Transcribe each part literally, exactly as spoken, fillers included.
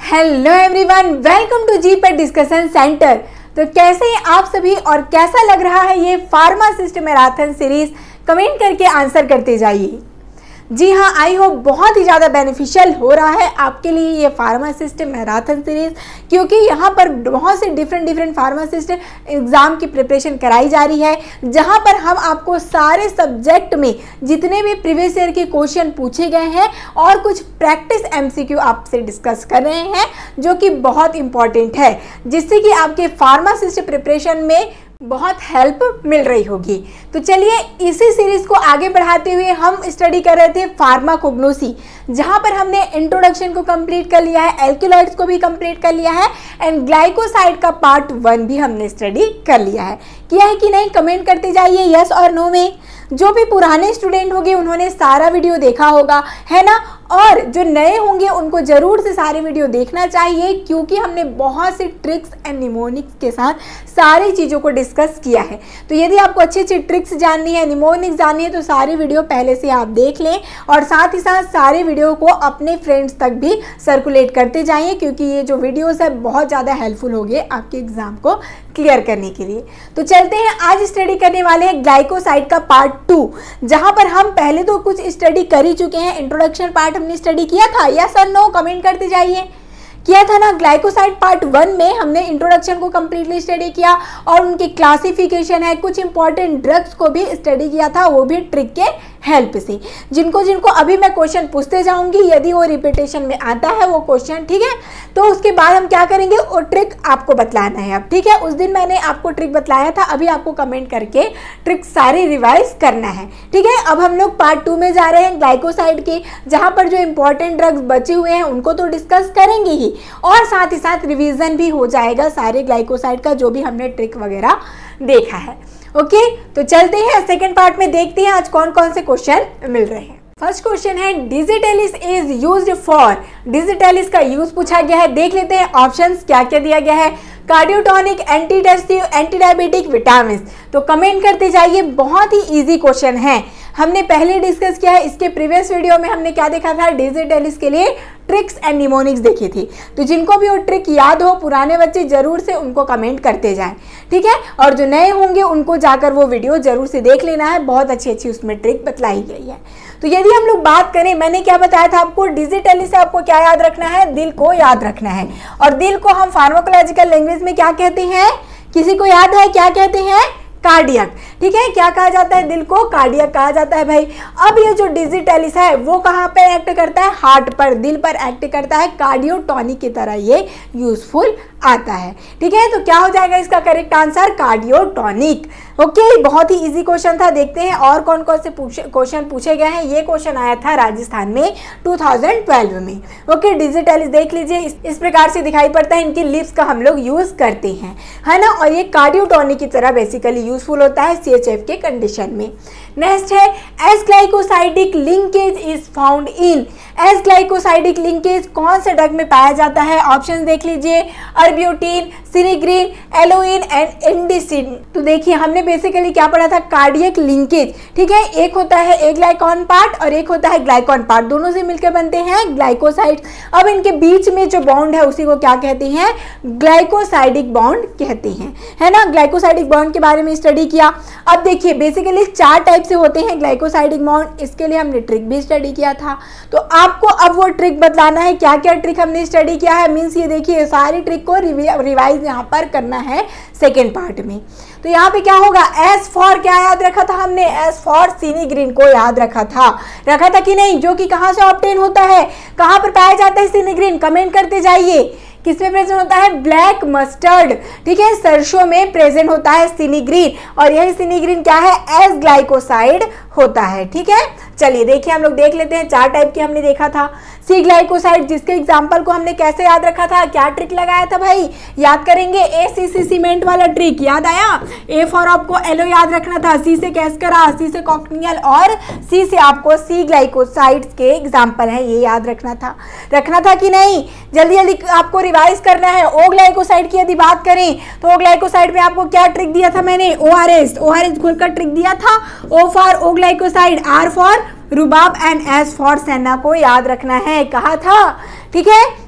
Hello everyone, welcome to GPAT discussion centre. तो कैसे हैं आप सभी और कैसा लग रहा है ये फार्मासिस्ट मैराथन सीरीज, कमेंट करके आंसर करते जाइए। जी हाँ, आई होप बहुत ही ज़्यादा बेनिफिशियल हो रहा है आपके लिए ये फार्मासिस्ट मैराथन सीरीज, क्योंकि यहाँ पर बहुत से डिफरेंट डिफरेंट फार्मासिस्ट एग्ज़ाम की प्रिपरेशन कराई जा रही है, जहाँ पर हम आपको सारे सब्जेक्ट में जितने भी प्रीवियस ईयर के क्वेश्चन पूछे गए हैं और कुछ प्रैक्टिस एमसीक्यू आपसे डिस्कस कर रहे हैं, जो कि बहुत इंपॉर्टेंट है, जिससे कि आपके फार्मासिस्ट प्रिपरेशन में बहुत हेल्प मिल रही होगी। तो चलिए इसी सीरीज को आगे बढ़ाते हुए हम स्टडी कर रहे थे फार्माकोग्नोसी, जहां पर हमने इंट्रोडक्शन को कंप्लीट कर लिया है, एल्केलॉइड्स को भी कंप्लीट कर लिया है एंड ग्लाइकोसाइड का पार्ट वन भी हमने स्टडी कर लिया है। किया है कि नहीं, कमेंट करते जाइए यस और नो में। जो भी पुराने स्टूडेंट होंगे उन्होंने सारा वीडियो देखा होगा, है ना, और जो नए होंगे उनको ज़रूर से सारी वीडियो देखना चाहिए, क्योंकि हमने बहुत से ट्रिक्स एंड निमोनिक्स के साथ सारी चीज़ों को डिस्कस किया है। तो यदि आपको अच्छी अच्छी ट्रिक्स जाननी है, निमोनिक्स जाननी है, तो सारी वीडियो पहले से आप देख लें और साथ ही साथ सारे वीडियो को अपने फ्रेंड्स तक भी सर्कुलेट करते जाइए, क्योंकि ये जो वीडियोज़ है बहुत ज़्यादा हेल्पफुल होगी आपके एग्ज़ाम को क्लियर करने के लिए। तो चलते हैं, आज स्टडी करने वाले हैं ग्लाइकोसाइड का पार्ट टू, जहाँ पर हम पहले तो कुछ स्टडी कर ही चुके हैं। इंट्रोडक्शन पार्ट हमने स्टडी किया था, यस और नो कमेंट करते जाइए। किया था ना। ग्लाइकोसाइड पार्ट वन में हमने इंट्रोडक्शन को कम्प्लीटली स्टडी किया और उनकी क्लासिफिकेशन है, कुछ इंपॉर्टेंट ड्रग्स को भी स्टडी किया था, वो भी ट्रिक के हेल्प से, जिनको जिनको अभी मैं क्वेश्चन पूछते जाऊंगी, यदि वो रिपीटेशन में आता है वो क्वेश्चन, ठीक है, तो उसके बाद हम क्या करेंगे, वो ट्रिक आपको बतलाना है अब, ठीक है। उस दिन मैंने आपको ट्रिक बतलाया था, अभी आपको कमेंट करके ट्रिक सारी रिवाइज करना है, ठीक है। अब हम लोग पार्ट टू में जा रहे हैं ग्लाइकोसाइड के, जहाँ पर जो इंपॉर्टेंट ड्रग्स बचे हुए हैं उनको तो डिस्कस करेंगे ही, और साथ ही साथ रिवीजन भी हो जाएगा सारे ग्लाइकोसाइड का, जो भी हमने ट्रिक वगैरह देखा है। ओके okay, तो चलते हैं सेकंड पार्ट में, देखते हैं आज कौन कौन से क्वेश्चन मिल रहे हैं। फर्स्ट क्वेश्चन है digitalis is used for, digitalis का यूज पूछा गया है। देख लेते हैं ऑप्शंस क्या क्या दिया गया है। Cardiotonic, antitussive, anti diabetic, vitamin. तो कमेंट करते जाइए, बहुत ही इजी क्वेश्चन है, हमने पहले डिस्कस किया है। इसके प्रीवियस वीडियो में हमने क्या देखा था, डिजिटेलिस के लिए ट्रिक्स एंड निमोनिक्स देखी थी। तो जिनको भी वो ट्रिक याद हो, पुराने बच्चे जरूर से उनको कमेंट करते जाएं, ठीक है, और जो नए होंगे उनको जाकर वो वीडियो जरूर से देख लेना है, बहुत अच्छी अच्छी उसमें ट्रिक बतलाई गई है। तो यदि हम लोग बात करें, मैंने क्या बताया था आपको, डिजिटेलिस से आपको क्या याद रखना है, दिल को याद रखना है, और दिल को हम फार्माकोलॉजिकल लैंग्वेज में क्या कहते हैं, किसी को याद है क्या कहते हैं, कार्डियक, ठीक है। क्या कहा जाता है, दिल को कार्डियक कहा जाता है भाई। अब ये जो डिजिटेलिस है वो कहाँ पे एक्ट करता है, हार्ट पर, दिल पर एक्ट करता है, कार्डियोटॉनिक की तरह ये यूजफुल आता है, ठीक है। तो क्या हो जाएगा इसका करेक्ट आंसर, कार्डियोटॉनिक। ओके, बहुत ही इजी क्वेश्चन था। देखते हैं और कौन कौन से क्वेश्चन पूछे गए हैं। ये क्वेश्चन आया था राजस्थान में दो हज़ार बारह में। ओके, डिजिटेलिस देख लीजिए, इस, इस प्रकार से दिखाई पड़ता है, इनकी लिप्स का हम लोग यूज करते हैं, है ना, और ये कार्डियोटॉनिक की तरह बेसिकली यूजफुल होता है सीएचएफ के कंडीशन में। नेक्स्ट है S glycosidic linkage is found in, S glycosidic linkage कौन से ड्रग में पाया जाता है। ऑप्शन देख लीजिए, अर्ब्यूटिन, सिनिग्रीन, एलोइन एंड एंडिसिन। तो देखिए हमने बेसिकली क्या पढ़ा था, कार्डियक लिंकेज, ठीक है। एक होता है ए ग्लाइकॉन पार्ट और एक होता है ग्लाइकॉन पार्ट, दोनों से मिलकर बनते हैं ग्लाइकोसाइड। अब इनके बीच में जो बॉन्ड है उसी को क्या कहते हैं, ग्लाइकोसाइडिक बॉन्ड कहते हैं, है ना। ग्लाइकोसाइडिक बॉन्ड के बारे में स्टडी किया। अब देखिए बेसिकली चार टाइप से होते हैं ग्लाइकोसाइडिक बॉन्ड, इसके लिए हमने ट्रिक भी स्टडी किया था। तो आपको अब वो ट्रिक बतलाना है, क्या क्या ट्रिक हमने स्टडी किया है, मीन्स ये देखिए सारी ट्रिक को रिवाइज यहाँ पर करना है सेकेंड पार्ट में। तो यहाँ पे क्या होगा, एस फॉर क्या याद रखा था हमने, एस फॉर सिनिग्रीन को याद रखा था, रखा था कि नहीं, जो कि कहाँ से ऑब्टेन होता है, कहाँ पर पाया जाता है सिनिग्रीन, कमेंट करते जाइए। किसमें प्रेजेंट होता है, ब्लैक मस्टर्ड, ठीक है, सरसों में प्रेजेंट होता है सिनिग्रीन, और यही सिनिग्रीन क्या है, एस ग्लाइकोसाइड होता है, ठीक है। चलिए देखिए हम लोग देख लेते हैं, चार टाइप की हमने देखा था। सी ग्लाइकोसाइड, जिसके एग्जाम्पल को हमने कैसे याद रखा था, क्या ट्रिक लगाया था भाई, याद करेंगे, ए सी सी सीमेंट वाला ट्रिक याद आया। ए फॉर आपको एलो याद रखना था, सी से कैस्करा, सी से कॉक्नियल, और सी से आपको सी ग्लाइकोसाइड्स के एग्जाम्पल है, ये याद रखना था, रखना था कि नहीं। जल्दी जल्दी आपको रिवाइज करना है। ओ ग्लाइकोसाइड की यदि बात करें तो ओ ग्लाइकोसाइड में आपको क्या ट्रिक दिया था मैंने, O R S, O R S खुलकर ट्रिक दिया था। O for O glycoside, R for rhubarb and S for senna को याद रखना है, कहा था, ठीक है।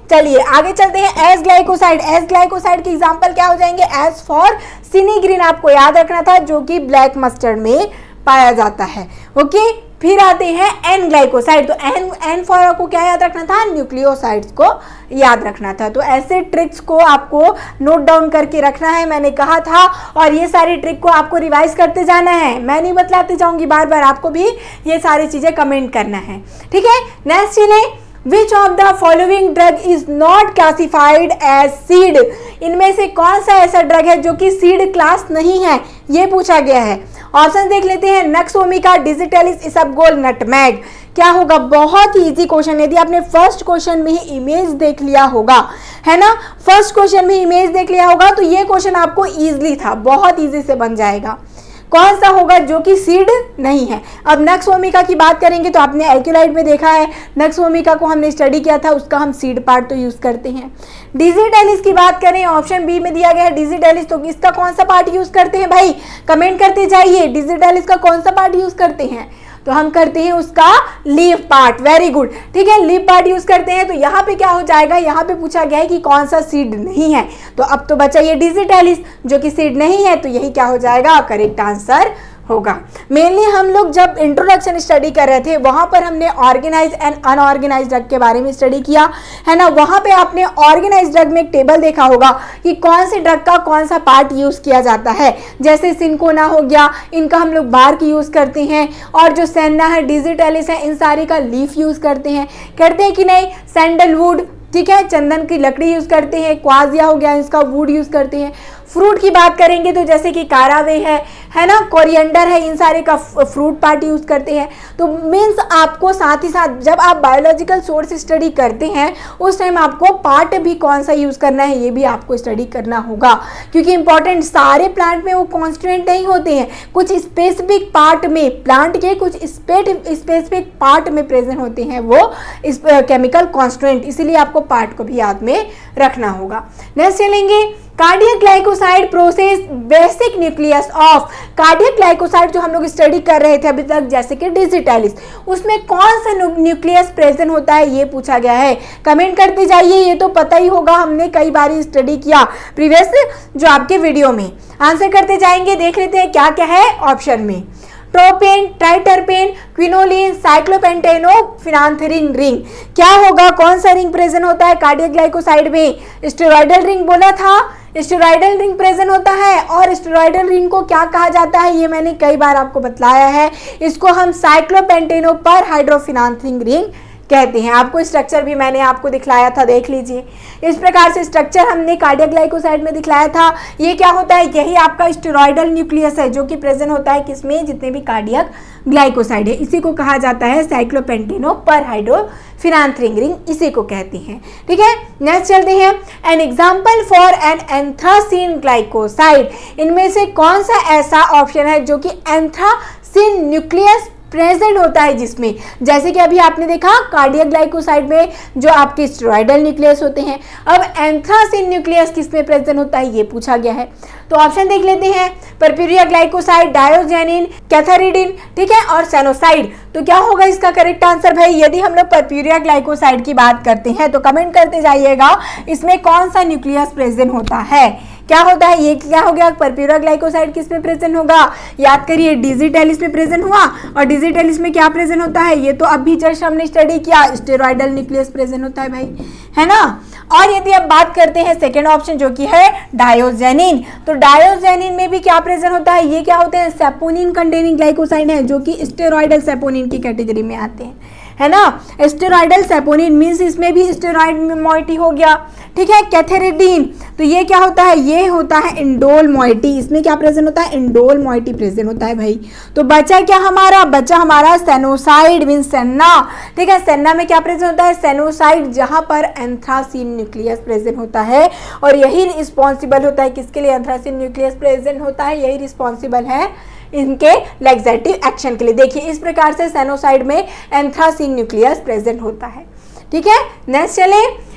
चलिए आगे चलते हैं। एस ग्लाइकोसाइड, एस ग्लाइकोसाइड के एग्जांपल क्या हो जाएंगे? एस फॉर सिनीग्रीन आपको याद रखना था, जो कि ब्लैक मस्टर्ड में पाया जाता है। ओके, फिर आते हैं एन ग्लाइकोसाइड। तो एन एन फॉर आपको क्या याद रखना था? न्यूक्लियोसाइड्स को याद रखना था। तो ऐसे ट्रिक्स को आपको नोट डाउन करके रखना है, मैंने कहा था, और ये सारी ट्रिक को आपको रिवाइज करते जाना है। मैं नहीं बतलाते जाऊंगी बार बार, आपको भी ये सारी चीजें कमेंट करना है, ठीक है। नेक्स्ट चलिए, Which of the following drug is not classified as seed? इनमें से कौन सा ऐसा ड्रग है जो कि सीड क्लास नहीं है, ये पूछा गया है। ऑप्शन देख लेते हैं। Nux vomica, digitalis, isabgol, nutmeg. क्या होगा? बहुत ही इजी क्वेश्चन, यदि आपने फर्स्ट क्वेश्चन में ही इमेज देख लिया होगा, है ना, फर्स्ट क्वेश्चन में इमेज देख लिया होगा तो ये क्वेश्चन आपको इजीली था, बहुत इजी से बन जाएगा। कौन सा होगा जो कि सीड नहीं है? अब नक्स ओमिका की बात करेंगे तो आपने एल्क्यूलाइड में देखा है, नक्स ओमिका को हमने स्टडी किया था, उसका हम सीड पार्ट तो यूज करते हैं। डिजिटलिस की बात करें, ऑप्शन बी में दिया गया है डिजिटलिस, तो इसका कौन सा पार्ट यूज करते हैं भाई? कमेंट करते जाइए, डिजिटलिस का कौन सा पार्ट यूज करते हैं? तो हम करते हैं उसका लीफ पार्ट। वेरी गुड, ठीक है, लीफ पार्ट यूज करते हैं। तो यहाँ पे क्या हो जाएगा? यहाँ पे पूछा गया है कि कौन सा सीड नहीं है, तो अब तो बचा ये डिजिटलिस जो कि सीड नहीं है, तो यही क्या हो जाएगा? करेक्ट आंसर होगा। मेनली हम लोग जब इंट्रोडक्शन स्टडी कर रहे थे वहां पर हमने ऑर्गेनाइज एंड अनऑर्गेनाइज ड्रग के बारे में स्टडी किया है ना। वहां पे आपने ऑर्गेनाइज ड्रग में एक टेबल देखा होगा कि कौन से ड्रग का कौन सा पार्ट यूज किया जाता है। जैसे सिंकोना हो गया, इनका हम लोग बार की यूज करते हैं, और जो सेन्ना है, डिजिटलिस है, इन सारे का लीफ यूज करते हैं। करते हैं कि नहीं? सैंडलवुड, ठीक है, चंदन की लकड़ी यूज करते हैं। क्वाजिया हो गया, इसका वुड यूज करते हैं। फ्रूट की बात करेंगे तो जैसे कि कारावे है है ना, कोरिएंडर है, इन सारे का फ्रूट पार्ट यूज करते हैं। तो मीन्स आपको साथ ही साथ जब आप बायोलॉजिकल सोर्स स्टडी करते हैं उस टाइम आपको पार्ट भी कौन सा यूज करना है ये भी आपको स्टडी करना होगा, क्योंकि इंपॉर्टेंट सारे प्लांट में वो कॉन्स्टेंट नहीं होते हैं, कुछ स्पेसिफिक पार्ट में, प्लांट के कुछ स्पेसिफिक पार्ट में प्रेजेंट होते हैं वो इस केमिकल कॉन्स्टेंट, इसीलिए आपको पार्ट को भी याद में रखना होगा। नेक्स्ट चलेंगे, cardiac glycoside process basic nucleus of. Cardiac glycoside जो हम लोग स्टडी कर रहे थे अभी तक, जैसे कि डिजिटलिस, उसमें कौन सा न्यूक्लियस प्रेजेंट होता है ये पूछा गया है। कमेंट करते जाइए, ये तो पता ही होगा, हमने कई बार स्टडी किया प्रीवियस जो आपके वीडियो में। आंसर करते जाएंगे, देख लेते हैं क्या क्या है ऑप्शन में। Tropane, triterpene, quinoline, cyclopentano, phenanthrene ring. क्या होगा? कौन सा रिंग प्रेजेंट होता है कार्डियक ग्लाइकोसाइड में? स्टेरॉयडल रिंग बोला था, स्टेरॉयडल रिंग प्रेजेंट होता है। और स्टेरॉयडल रिंग को क्या कहा जाता है ये मैंने कई बार आपको बतलाया है, इसको हम साइक्लोपेंटेनो पर हाइड्रोफिनांथेरिन रिंग कहते हैं। आपको स्ट्रक्चर भी मैंने आपको दिखलाया था, देख लीजिए। इस प्रकार से स्ट्रक्चर हमने कार्डियक ग्लाइकोसाइड में दिखलाया था। ये क्या होता है? यही आपका स्टेरॉयडल न्यूक्लियस है जो कि प्रेजेंट होता है किसमें? जितने भी कार्डियक ग्लाइकोसाइड है, इसी को कहा जाता है साइक्लोपेंटेनो पर हाइड्रोफिनांथेरिन रिंग, इसी को कहते हैं, ठीक है। नेक्स्ट चलते हैं, an example for an anthracene glycoside. इनमें से कौन सा ऐसा ऑप्शन है जो कि एंथ्रासिन न्यूक्लियस प्रेजेंट होता है जिसमें, जैसे कि अभी आपने देखा कार्डियक ग्लाइकोसाइड में जो आपके स्टेरॉयडल न्यूक्लियस होते हैं, अब एंथ्रासिन न्यूक्लियस किसमें प्रेजेंट होता है ये पूछा गया है। तो ऑप्शन देख लेते हैं, परप्यूरिया ग्लाइकोसाइड, डायोजेनिन, कैथारिडिन, ठीक है, और सेनोसाइड। तो क्या होगा इसका करेक्ट आंसर भाई? यदि हम लोग परप्यूरिया ग्लाइकोसाइड की बात करते हैं तो कमेंट करते जाइएगा इसमें कौन सा न्यूक्लियस प्रेजेंट होता है। क्या होता है? ये क्या हो गया? परप्यूरिया ग्लाइकोसाइड किस में प्रेजेंट होगा? याद करिए, डिजिटलिस में प्रेजेंट हुआ, और डिजिटलिस में क्या प्रेजेंट होता है? ये तो अभी जस्ट हमने स्टडी किया, स्टेरॉयडल न्यूक्लियस प्रेजेंट होता है भाई, है ना। और यदि अब बात करते हैं सेकेंड ऑप्शन जो कि है डायोजेनिन, तो डायोजेनिन में भी क्या प्रेजेंट होता है? ये क्या होते हैं? सेपोनिन कंटेनिंग ग्लाइकोसाइड है जो कि स्टेरॉयडल सेपोनिन की कैटेगरी में आते हैं, है ना। स्टेरॉयडल सेपोनिन मीन्स इसमें भी स्टेरॉयड मोइटी हो गया, ठीक है। कैथेरिडीन, तो ये क्या होता है? ये होता है इंडोल मोइटी, इसमें क्या प्रेजेंट होता है? इंडोल मोइटी प्रेजेंट होता है भाई। तो बचा क्या हमारा? बचा हमारा सेनोसाइड मीन्स सेन्ना, ठीक है। सेन्ना में क्या प्रेजेंट होता है? सेनोसाइड, जहां पर एंथ्रासिन न्यूक्लियस प्रेजेंट होता है, और यही रिस्पॉन्सिबल होता है किसके लिए? एंथ्रासिन न्यूक्लियस प्रेजेंट होता है, यही रिस्पॉन्सिबल है इनके लैक्सेटिव एक्शन के लिए। देखिए इस प्रकार से सेनोसाइड में एंथ्रासिन न्यूक्लियस प्रेजेंट होता है, ठीक है। नेक्स्ट चले,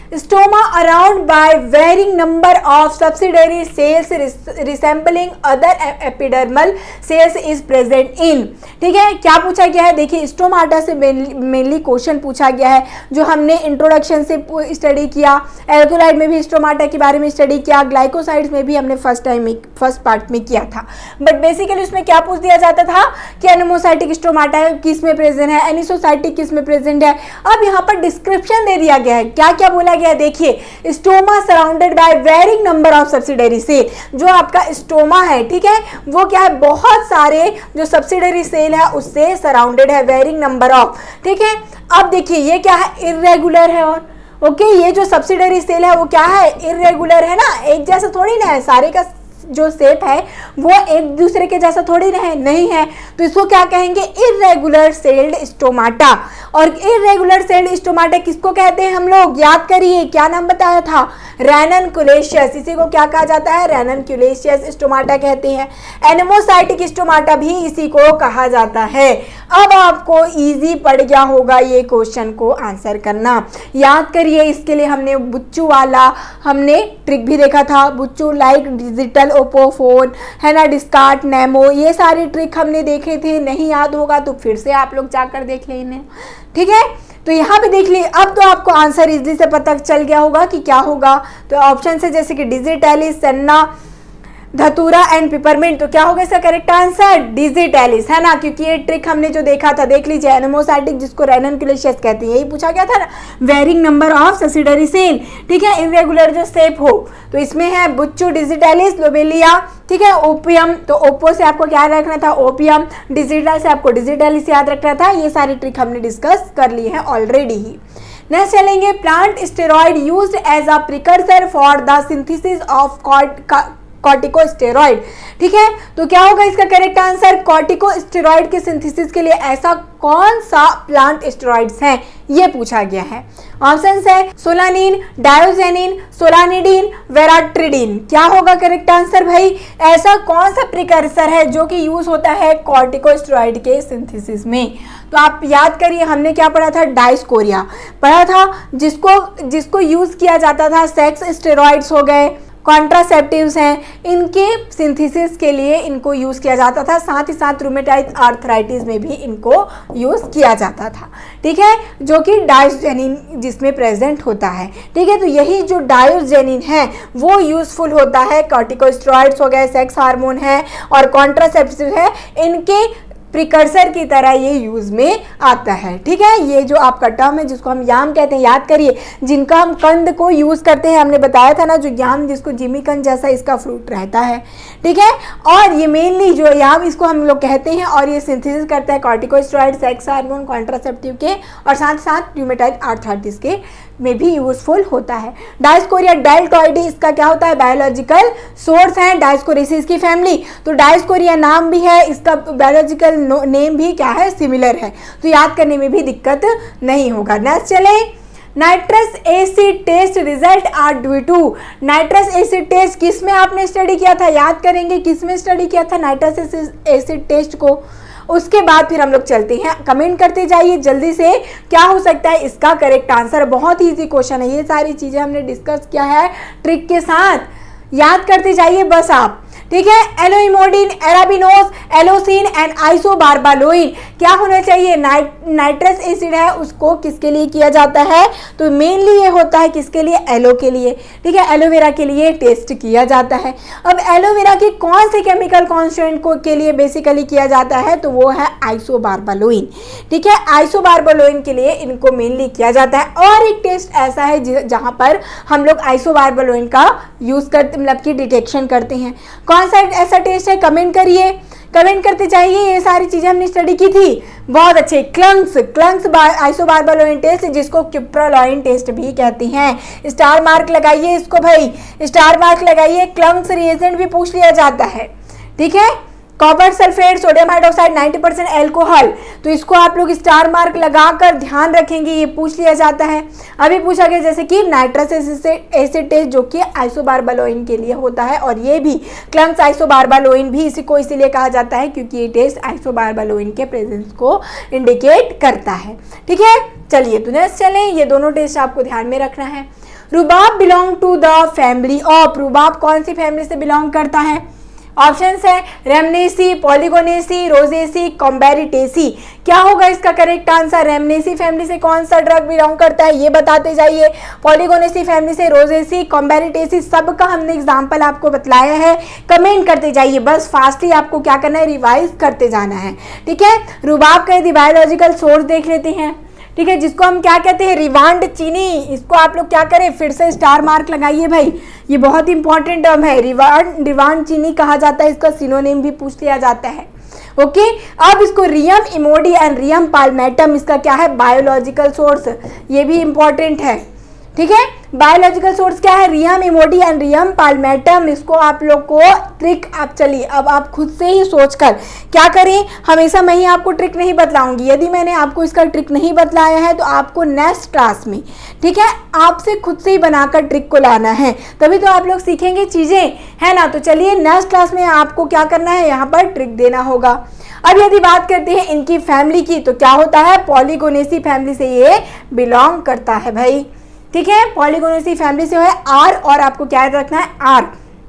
stoma around by varying number of subsidiary cells resembling other epidermal cells is present in. ठीक है, क्या पूछा गया है, देखिए स्टोमाटा से मेनली क्वेश्चन पूछा गया है, जो हमने इंट्रोडक्शन से स्टडी किया, एल्कोलाइड में भी स्टोमाटा के बारे में स्टडी किया, ग्लाइकोसाइड्स में भी हमने फर्स्ट टाइम में फर्स्ट पार्ट में किया था। बट बेसिकली उसमें क्या पूछ दिया जाता था कि एनेमोसाइटिक स्टोमाटा किस में प्रेजेंट है, एनिसोसाइटिक किस में प्रेजेंट है। अब यहाँ पर डिस्क्रिप्शन दे दिया गया है, क्या क्या बोला गया है, देखिए stoma surrounded by varying number of subsidiary cell, जो आपका स्टोमा है, ठीक है, वो क्या है, बहुत सारे जो सब्सिडरी सेल है उससे सराउंडेड है, वेरिंग नंबर ऑफ। ठीक है, अब देखिए ये क्या है, इर्रेगुलर है, और ओके okay, ये जो सब्सिडरी सेल है वो क्या है, इर्रेगुलर है ना, एक जैसा थोड़ी ना है, सारे का जो शेप है वो एक दूसरे के जैसा थोड़ी रहे नहीं है, तो इसको क्या कहेंगे, इर्रेगुलर सेल्ड स्टोमाटा। और इर्रेगुलर सेल्ड स्टोमाटा किसको कहते हैं हम लोग, याद करिए क्या नाम बताया था, रैननकुलेशियस, इसी को क्या कहा जाता है, रैननकुलेशियस स्टोमाटा कहते हैं। एनेमोसाइटिक स्टोमाटा भी इसी को कहा जाता है। अब आपको इजी पड़ गया होगा ये क्वेश्चन को आंसर करना, याद करिए, इसके लिए हमने बुच्चू वाला हमने ट्रिक भी देखा था, बुच्चू लाइक डिजिटल ओप्पो फोन है ना, डिस्कार्ट नेमो, ये सारे ट्रिक हमने देखे थे। नहीं याद होगा तो फिर से आप लोग जाकर देख लें इन्हें, ठीक है। तो यहाँ पे देख ली, अब तो आपको आंसर इजली से पता चल गया होगा कि क्या होगा। तो ऑप्शन से जैसे कि डिजिटैलिस, सन्ना, धतूरा एंड पिपरमिंट, तो क्या होगा इसका करेक्ट आंसर, डिजिटैलिस, है ना, क्योंकि ये ट्रिक हमने जो देखा था, देख लीजिए, एनेमोसाइटिक जिसको रैननकुलेशियस कहते हैं, यही पूछा गया था ना, varying number of subsidiary cell, ठीक है, इर्रेगुलर जो शेप हो, तो इसमें है बुच्चू, डिजिटैलिस, लोबेलिया, ठीक है, ओपियम, तो ओप्पो से आपको क्या रखना था, ओपियम, डिजिटल से आपको डिजिटैलिस याद रखना था। ये सारी ट्रिक हमने डिस्कस कर ली है ऑलरेडी ही। नेक्स्ट चलेंगे, plant steroid used as a precursor for the synthesis of corticosteroid, ठीक है, तो क्या होगा इसका करेक्ट आंसर, कॉर्टिकोस्टेरॉइड के सिंथेसिस के लिए ऐसा कौन सा प्लांट स्टेरॉइड्स हैं, ये पूछा गया है। ऑप्शंस है सोलानिन, डायोजेनिन, सोलानिडिन, वेराट्रिडिन, क्या होगा करेक्ट आंसर भाई, ऐसा कौन सा प्रिकर्सर है जो कि यूज होता है कॉर्टिकोस्टेरॉइड के सिंथेसिस में। तो आप याद करिए, हमने क्या पढ़ा था, डायस्कोरिया पढ़ा था, जिसको जिसको यूज किया जाता था, सेक्स स्टेरॉइड्स हो गए, कॉन्ट्रासेप्टिव्स हैं, इनके सिंथेसिस के लिए इनको यूज़ किया जाता था, साथ ही साथ रूमेटाइड आर्थराइटिस में भी इनको यूज़ किया जाता था, ठीक है, जो कि डायोजेनिन जिसमें प्रेजेंट होता है, ठीक है। तो यही जो डायोजेनिन है वो यूज़फुल होता है, कॉर्टिकोस्टेरॉइड्स हो गए, सेक्स हार्मोन है और कॉन्ट्रासेप्टिव है, इनके प्रिकर्सर की तरह ये यूज में आता है, ठीक है। ये जो आपका टर्म है जिसको हम याम कहते हैं, याद करिए, जिनका हम कंद को यूज करते हैं, हमने बताया था ना, जो याम जिसको जिमीकंद जैसा इसका फ्रूट रहता है, ठीक है, और ये मेनली जो याम इसको हम लोग कहते हैं, और ये सिंथेसिस करता है कॉर्टिकोस्टेरॉइड, सेक्स हार्मोन, कॉन्ट्रासेप्टिव के, और साथ साथ रूमेटाइड आर्थराइटिस के में भी यूजफुल होता है। डायस्कोरिया डेल्टॉइडी इसका क्या होता है, बायोलॉजिकल सोर्स है, डायस्कोरेसिस की फैमिली, तो डायस्कोरिया नाम भी है, इसका बायोलॉजिकल नेम भी क्या है, सिमिलर है, तो याद करने में भी दिक्कत नहीं होगा। नेक्स्ट चले, nitrous acid test result are due to, nitrous acid test किस में आपने स्टडी किया था, याद करेंगे किस में स्टडी किया था नाइट्रस एसिड टेस्ट को, उसके बाद फिर हम लोग चलते हैं, कमेंट करते जाइए जल्दी से, क्या हो सकता है इसका करेक्ट आंसर। बहुत इजी क्वेश्चन है, ये सारी चीजें हमने डिस्कस किया है ट्रिक के साथ, याद करते जाइए बस आप, ठीक है। एलोइमोडिन, एराबिनोस, एलोसिन एंड आइसोबार्बालोइन, क्या होना चाहिए, नाइट नाइट्रस एसिड है उसको किसके लिए किया जाता है, तो मेनली ये होता है किसके लिए, एलो के लिए, ठीक है, एलोवेरा के लिए टेस्ट किया जाता है। अब एलोवेरा के कौन से केमिकल कॉन्स्टिट्यूएंट को के लिए बेसिकली किया जाता है, तो वो है आइसोबार्बालोइन, ठीक है, आइसोबार्बालोइन के लिए इनको मेनली किया जाता है। और एक टेस्ट ऐसा है जहां पर हम लोग आइसोबार्बालोइन का यूज करते, मतलब की डिटेक्शन करते हैं, कौन सा ऐसा टेस्ट है, कमेंट करिए, कमेंट करते चाहिए। ये सारी चीजें हमने स्टडी की थी, बहुत अच्छे। क्लंक्स क्लंक्स आइसोबार्बालोइन टेस्ट, जिसको क्यूप्रालोइन टेस्ट भी कहते हैं, स्टार मार्क लगाइए इसको भाई, स्टार मार्क लगाइए। क्लंक्स रिएजेंट भी पूछ लिया जाता है, ठीक है, copper sulphate, sodium hydroxide, ninety percent alcohol, तो इसको आप लोग स्टार मार्क लगाकर ध्यान रखेंगे, ये पूछ लिया जाता है। अभी पूछा गया जैसे कि नाइट्रस एसिड टेस्ट जो कि आइसोबार्बालोइन के लिए होता है, और ये भी क्लंक्स आइसोबार्बालोइन भी इसी को इसीलिए कहा जाता है क्योंकि ये टेस्ट आइसोबार्बालोइन के प्रेजेंस को इंडिकेट करता है, ठीक है। चलिए तो नेक्स्ट चलें, ये दोनों टेस्ट आपको ध्यान में रखना है। Rhubarb belong to the family of, rhubarb कौन सी फैमिली से बिलोंग करता है? ऑप्शंस है रेमनेसी, पॉलीगोनेसी, रोजेसी, कॉम्बेरिटेसी। क्या होगा इसका करेक्ट आंसर? रेमनेसी फैमिली से कौन सा ड्रग बिलोंग करता है ये बताते जाइए, पॉलीगोनेसी फैमिली से रोजेसी, कॉम्बेरिटेसी, सबका हमने एग्जांपल आपको बतलाया है, कमेंट करते जाइए, बस फास्टली आपको क्या करना है, रिवाइज करते जाना है, ठीक है। रुबाब का यदि बायोलॉजिकल सोर्स देख लेते हैं, ठीक है, जिसको हम क्या कहते हैं, रिवांड चीनी, इसको आप लोग क्या करें, फिर से स्टार मार्क लगाइए भाई, ये बहुत इंपॉर्टेंट टर्म है, रिवांड रिवांड चीनी कहा जाता है, इसका सिनोनिम भी पूछ लिया जाता है, ओके। अब इसको रियम इमोडी एंड रियम पाल्मेटम, इसका क्या है, बायोलॉजिकल सोर्स, ये भी इंपॉर्टेंट है, ठीक है। बायोलॉजिकल सोर्स क्या है, रियम इमोडी एंड रियम पाल्मेटम। इसको आप लोग को ट्रिक, आप चलिए अब आप खुद से ही सोचकर क्या करें, हमेशा मैं ही आपको ट्रिक नहीं बतलाऊंगी, यदि मैंने आपको इसका ट्रिक नहीं बतलाया है तो आपको नेक्स्ट क्लास में, ठीक है, आपसे खुद से ही बनाकर ट्रिक को लाना है, तभी तो आप लोग सीखेंगे चीज़ें, है ना। तो चलिए नेक्स्ट क्लास में आपको क्या करना है, यहाँ पर ट्रिक देना होगा। अब यदि बात करते हैं इनकी फैमिली की, तो क्या होता है, पॉलीगोनेसी फैमिली से ये बिलोंग करता है भाई, ठीक है, पॉलीगोनेसी फैमिली से है। आर और आपको क्या याद रखना है, आर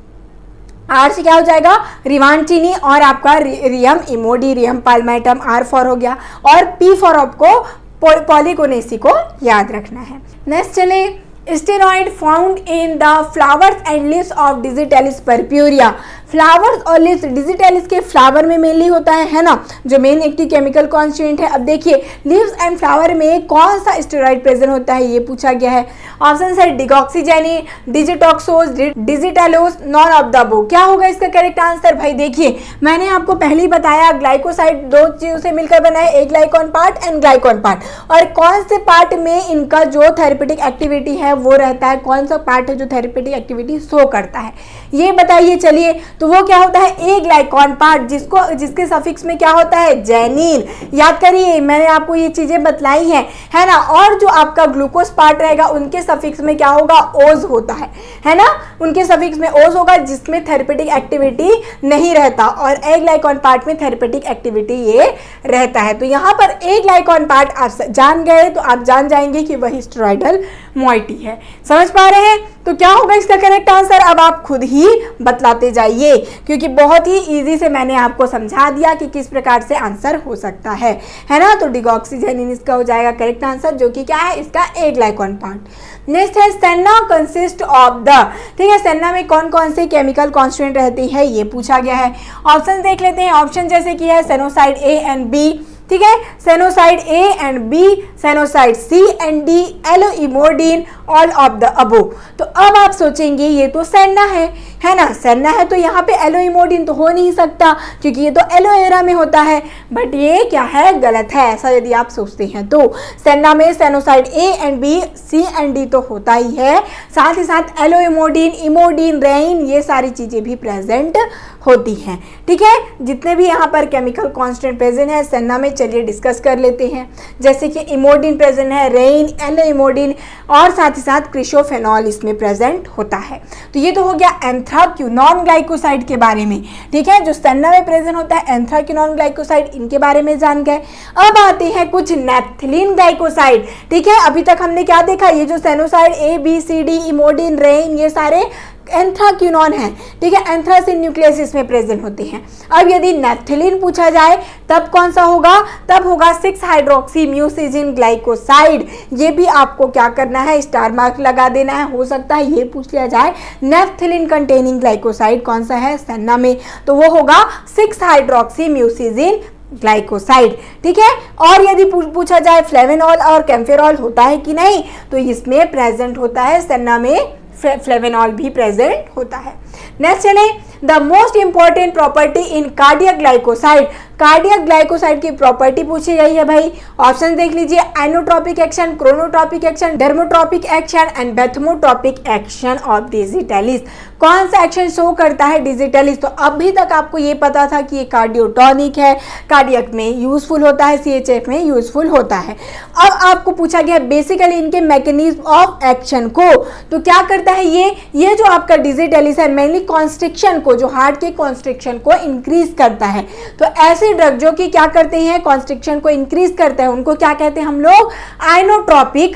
आर से क्या हो जाएगा, रिवांड चीनी, और आपका रियम इमोडी, रियम पाल्मेटम, आर फॉर हो गया, और पी फॉर आपको पॉलीगोनेसी को याद रखना है। नेक्स्ट चले, steroid found in the flowers and leaves of digitalis purpurea. Flowers और लीव्स, डिजिटेलिस के फ्लावर में मेनली होता है है ना, जो मेन एक्टिव केमिकल कॉन्स्टिट्यूएंट है। अब देखिए लीव्स एंड फ्लावर में कौन सा स्टेरॉइड प्रेजेंट होता है ये पूछा गया है। ऑप्शन है digoxigenin, digitoxose, digitalose, none of the above. क्या होगा इसका करेक्ट आंसर? भाई देखिए मैंने आपको पहले ही बताया, ग्लाइकोसाइड दो चीजों से मिलकर बना है, एक glycone part and glycone part, और कौन से पार्ट में इनका जो थेरेपेटिक एक्टिविटी है वो रहता है, कौन सा पार्ट है जो थेरेपेटिक एक्टिविटी शो करता है ये बताइए। चलिए तो वो क्या होता है, ए ग्लाइकॉन पार्ट, जिसको जिसके सफिक्स में क्या होता है, जेनिन। याद करिए मैंने आपको ये चीजें बतलाई हैं, है ना। और जो आपका ग्लूकोज पार्ट रहेगा उनके सफिक्स में क्या होगा, ओज होता है, है ना, उनके सफिक्स में ओज होगा, जिसमें थेरेपेटिक एक्टिविटी नहीं रहता, और ए ग्लाइकॉन पार्ट में थेरेपेटिक एक्टिविटी ये रहता है। तो यहाँ पर ए ग्लाइकॉन पार्ट आप जान गए तो आप जान जाएंगे कि वही स्टेरॉइडल मॉइटी है। समझ पा रहे हैं? तो क्या होगा इसका करेक्ट आंसर, अब आप खुद ही बतलाते जाइए, क्योंकि बहुत ही इजी से मैंने आपको समझा दिया कि किस प्रकार से आंसर हो सकता है, है ना। तो डिगॉक्सीजेनिन इसका हो जाएगा करेक्ट आंसर, जो कि क्या है, इसका ए ग्लाइकॉन पार्ट। नेक्स्ट है सेन्ना कंसिस्ट ऑफ द, ठीक है, सेन्ना में कौन कौन से केमिकल कॉन्स्टिट्यूएंट रहती है ये पूछा गया है। ऑप्शन देख लेते हैं, ऑप्शन जैसे कि है सेनोसाइड ए एंड बी, ठीक है, sennoside A and B, sennoside C and D, aloe emodin, all of the above. तो अब आप सोचेंगे ये तो सेन्ना है, है ना, सेन्ना है तो यहाँ पे एलोइमोडिन तो हो नहीं सकता क्योंकि ये तो एलोवेरा में होता है, बट ये क्या है, गलत है। ऐसा यदि आप सोचते हैं तो सेन्ना में sennoside A and B, C and D तो होता ही है, साथ ही साथ एलोइमोडिन, इमोडिन, रेइन, ये सारी चीजें भी प्रेजेंट होती हैं, ठीक है। जितने भी यहाँ पर केमिकल कांस्टेंट प्रेजेंट है सेन्ना में, चलिए डिस्कस कर लेते हैं। जैसे कि इमोडिन प्रेजेंट है, रेइन, एलोइमोडिन, और साथ ही साथ क्रिशोफेनॉल इसमें प्रेजेंट होता है। तो ये तो हो गया एंथ्राक्विनोन ग्लाइकोसाइड के बारे में, ठीक है, जो सेन्ना में प्रेजेंट होता है एंथ्राक्विनोन ग्लाइकोसाइड, इनके बारे में जान गए। अब आते हैं कुछ नैप्थलीन ग्लाइकोसाइड, ठीक है। अभी तक हमने क्या देखा, ये जो sennoside A B C D, emodin, rhein, ये सारे एंथ्राक्विनोन है, ठीक है, एंथ्रासिन न्यूक्लियस इसमें प्रेजेंट होते हैं। अब यदि नैप्थलीन पूछा जाए तब कौन सा होगा, तब होगा सिक्स हाइड्रोक्सी म्यूसिजिन ग्लाइकोसाइड। ये भी आपको क्या करना है, स्टार मार्क लगा देना है। हो सकता है ये पूछ लिया जाए नैप्थलीन कंटेनिंग ग्लाइकोसाइड कौन सा है सेन्ना में, तो वो होगा सिक्स हाइड्रोक्सी म्यूसिजिन ग्लाइकोसाइड, ठीक है। और यदि पूछा जाए फ्लेवेनॉल और कैम्फेरॉल होता है कि नहीं, तो इसमें प्रेजेंट होता है, सेन्ना में फ्लेवेनॉल भी प्रेजेंट होता है। नेक्स्ट चले, the most important property in cardiac glycoside. Cardiac glycoside की प्रॉपर्टी पूछी गई है भाई। ऑप्शन देख लीजिए, inotropic action, chronotropic action, dromotropic action and bathmotropic action of digitalis. कौन सा एक्शन शो करता है डिजिटेलिस? तो अभी तक आपको ये पता था कि ये कार्डियोटॉनिक है, कार्डियक में यूजफुल होता है, सीएचएफ में यूजफुल होता है। अब आपको पूछा गया बेसिकली इनके मैकेनिज्म ऑफ एक्शन को, तो क्या करता है ये ये जो आपका डिजिटेलिस है मेनली कॉन्स्ट्रिक्शन को, जो हार्ट के कॉन्स्ट्रिक्शन को इंक्रीज करता है। तो ऐसे ड्रग जो कि क्या करते हैं, कॉन्स्ट्रिक्शन को इंक्रीज करते हैं, उनको क्या कहते हैं हम लोग, आइनोट्रोपिक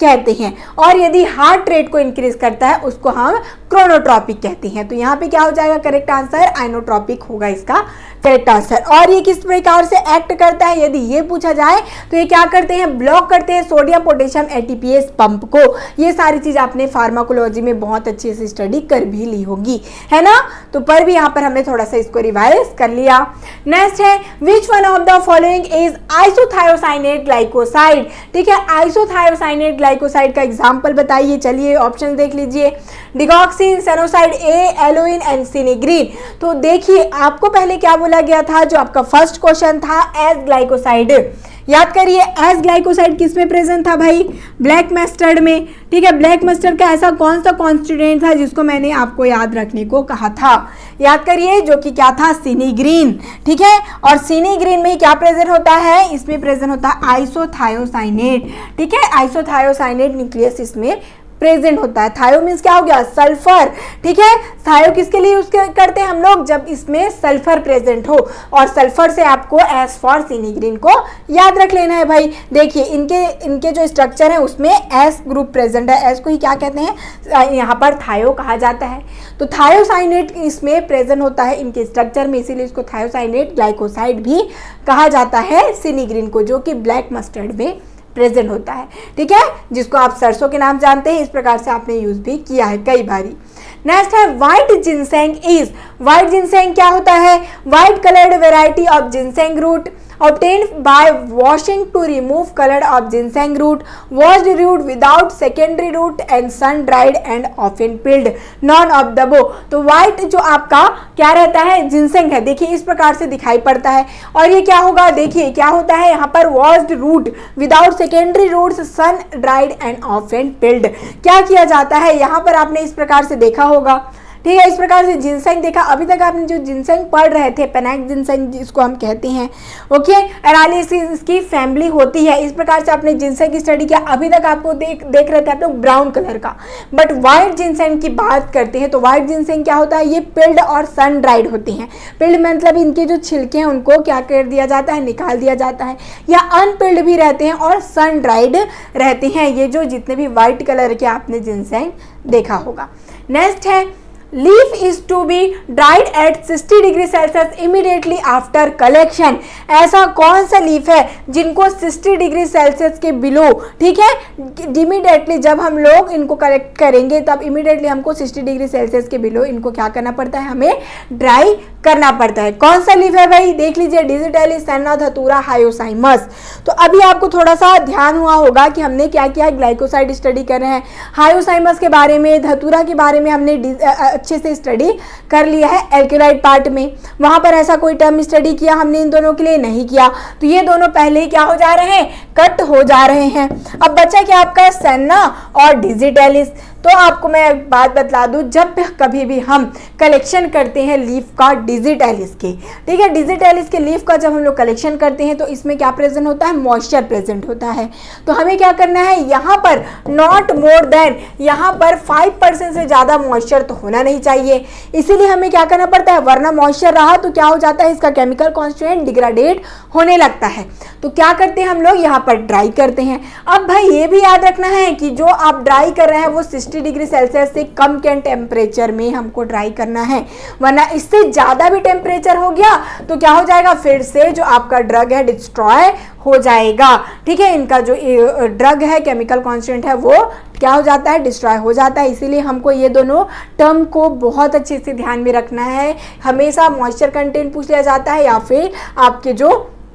कहते हैं, और यदि हार्ट रेट को इंक्रीज करता है उसको हम क्रोनोट्रॉपिक कहते हैं। तो यहाँ पे क्या हो जाएगा करेक्ट आंसर, आइनोट्रॉपिक होगा इसका करेक्ट आंसर। और ये किस प्रकार से एक्ट करता है यदि ये पूछा जाए तो ये क्या करते हैं, ब्लॉक करते हैं सोडियम पोटेशियम एटीपीएस पंप को। ये सारी चीज आपने फार्माकोलॉजी में बहुत अच्छे से स्टडी कर भी ली होगी, है ना। तो पर भी यहाँ पर हमने थोड़ा सा इसको रिवाइज कर लिया। नेक्स्ट है which one of the following is isothiocyanate glycoside. ठीक है, आइसोथायोसाइनेट ग्लाइकोसाइड का एग्जाम्पल बताइए। चलिए ऑप्शन देख लीजिए, डिगॉक्सिन, सेनोसाइड ए, एलोइन एंड सिनेग्रीन। तो देखिए आपको पहले क्या बोला गया था, जो आपका फर्स्ट क्वेश्चन था एस ग्लाइकोसाइड। याद करिए एस ग्लाइकोसाइड किस में प्रेजेंट था भाई, ब्लैक मस्टर्ड में। ठीक है, ब्लैक मस्टर्ड का ऐसा कौन सा कॉन्स्टिट्यूएंट था जिसको मैंने आपको याद रखने को कहा था, याद करिए, जो कि क्या था, सिनेग्रीन। ठीक है, और सिनेग्रीन में क्या प्रेजेंट होता है, इसमें प्रेजेंट होता है आइसोथायोसाइनेट। ठीक है, आइसोथायोसाइनेट न्यूक्लियस इसमें प्रेजेंट होता है। थायो मीन्स क्या हो गया, सल्फर। ठीक है, थायो किसके लिए यूज करते हैं हम लोग, जब इसमें सल्फर प्रेजेंट हो, और सल्फर से आपको एस फॉर सिनेग्रीन को याद रख लेना है भाई। देखिए इनके इनके जो स्ट्रक्चर है उसमें एस ग्रुप प्रेजेंट है, एस को ही क्या कहते हैं, यहाँ पर थायो कहा जाता है। तो थायोसाइनेट इसमें प्रेजेंट होता है इनके स्ट्रक्चर में, इसीलिए इसको थायोसाइनेट ग्लाइकोसाइड भी कहा जाता है सिनेग्रीन को, जो कि ब्लैक मस्टर्ड में प्रेजेंट होता है। ठीक है, जिसको आप सरसों के नाम जानते हैं, इस प्रकार से आपने यूज भी किया है कई बारी। नेक्स्ट है white ginseng is. White ginseng क्या होता है, white coloured variety of ginseng root obtained by washing to remove color of ginseng root, washed root without secondary root and sun dried and often peeled, none of the above। तो white जो आपका क्या रहता है, ginseng है। देखिए इस प्रकार से दिखाई पड़ता है, और ये क्या होगा, देखिए क्या होता है यहाँ पर, washed root without secondary roots, sun dried and often peeled। क्या किया जाता है यहाँ पर, आपने इस प्रकार से देखा होगा। ठीक है, इस प्रकार से जिनसेंग देखा। अभी तक आपने जो जिनसेंग पढ़ रहे थे, पेनाक जिनसेंग जिसको हम कहते हैं, ओके, एरालिसिस इसकी फैमिली होती है। इस प्रकार से आपने जिनसेंग की स्टडी किया। अभी तक आपको देख देख रहे थे आप लोग ब्राउन कलर का, बट व्हाइट जिनसेंग की बात करते हैं तो व्हाइट जिनसेंग क्या होता है, ये पिल्ड और सन ड्राइड होती हैं। पिल्ड मतलब इनके जो छिलके हैं उनको क्या कर दिया जाता है, निकाल दिया जाता है, या अनपिल्ड भी रहते हैं और सन ड्राइड रहते हैं, ये जो जितने भी व्हाइट कलर के आपने जिनसेंग देखा होगा। नेक्स्ट है leaf is to be dried at sixty degree Celsius immediately after collection. ऐसा कौन सा लीफ है जिनको सिक्सटी डिग्री सेल्सियस के बिलो, ठीक है, इमीडिएटली जब हम लोग इनको कलेक्ट करेंगे तब इमीडिएटली हमको सिक्सटी डिग्री सेल्सियस के बिलो इनको क्या करना पड़ता है, हमें ड्राई करना पड़ता है। कौन सा लीफ है भाई, देख लीजिए, डिजिटैलिस, सेना, धतूरा, हायोसाइमस। तो अभी आपको थोड़ा सा ध्यान हुआ होगा कि हमने क्या किया, ग्लाइकोसाइड स्टडी कर रहे हैं, हायोसाइमस के बारे में, धतूरा के बारे में हमने अच्छे से स्टडी कर लिया है एल्केलाइड पार्ट में। वहां पर ऐसा कोई टर्म स्टडी किया हमने इन दोनों के लिए नहीं किया, तो ये दोनों पहले ही क्या हो जा रहे हैं, कट हो जा रहे हैं। अब बचा क्या आपका, सेना और डिजिटैलिस। तो आपको मैं एक बात बतला दूं, जब कभी भी हम कलेक्शन करते हैं लीफ का डिजिटैलिस के, ठीक है, डिजिटैलिस के लीफ का जब हम लोग कलेक्शन करते हैं तो इसमें क्या प्रेजेंट होता है, मॉइस्चर प्रेजेंट होता है। तो हमें क्या करना है, यहाँ पर नॉट मोर देन, यहाँ पर फाइव परसेंट से ज़्यादा मॉइस्चर तो होना नहीं चाहिए, इसीलिए हमें क्या करना पड़ता है, वरना मॉइस्चर रहा तो क्या हो जाता है, इसका केमिकल कॉन्स्टिट्यूएंट डिग्रेडेड होने लगता है। तो क्या करते हैं हम लोग, यहाँ पर ड्राई करते हैं। अब भाई ये भी याद रखना है कि जो आप ड्राई कर रहे हैं वो सिक्सटी डिग्री सेल्सियस से कम के टेम्परेचर में हमको ड्राई करना है, वरना इससे ज़्यादा भी टेम्परेचर हो गया तो क्या हो जाएगा, फिर से जो आपका ड्रग है डिस्ट्रॉय हो जाएगा। ठीक है, इनका जो ड्रग है, केमिकल कॉन्स्टेंट है, वो क्या हो जाता है, डिस्ट्रॉय हो जाता है। इसीलिए हमको ये दोनों टर्म को बहुत अच्छे से ध्यान में रखना है। हमेशा मॉइस्चर कंटेंट पूछ लिया जाता है या फिर आपके जो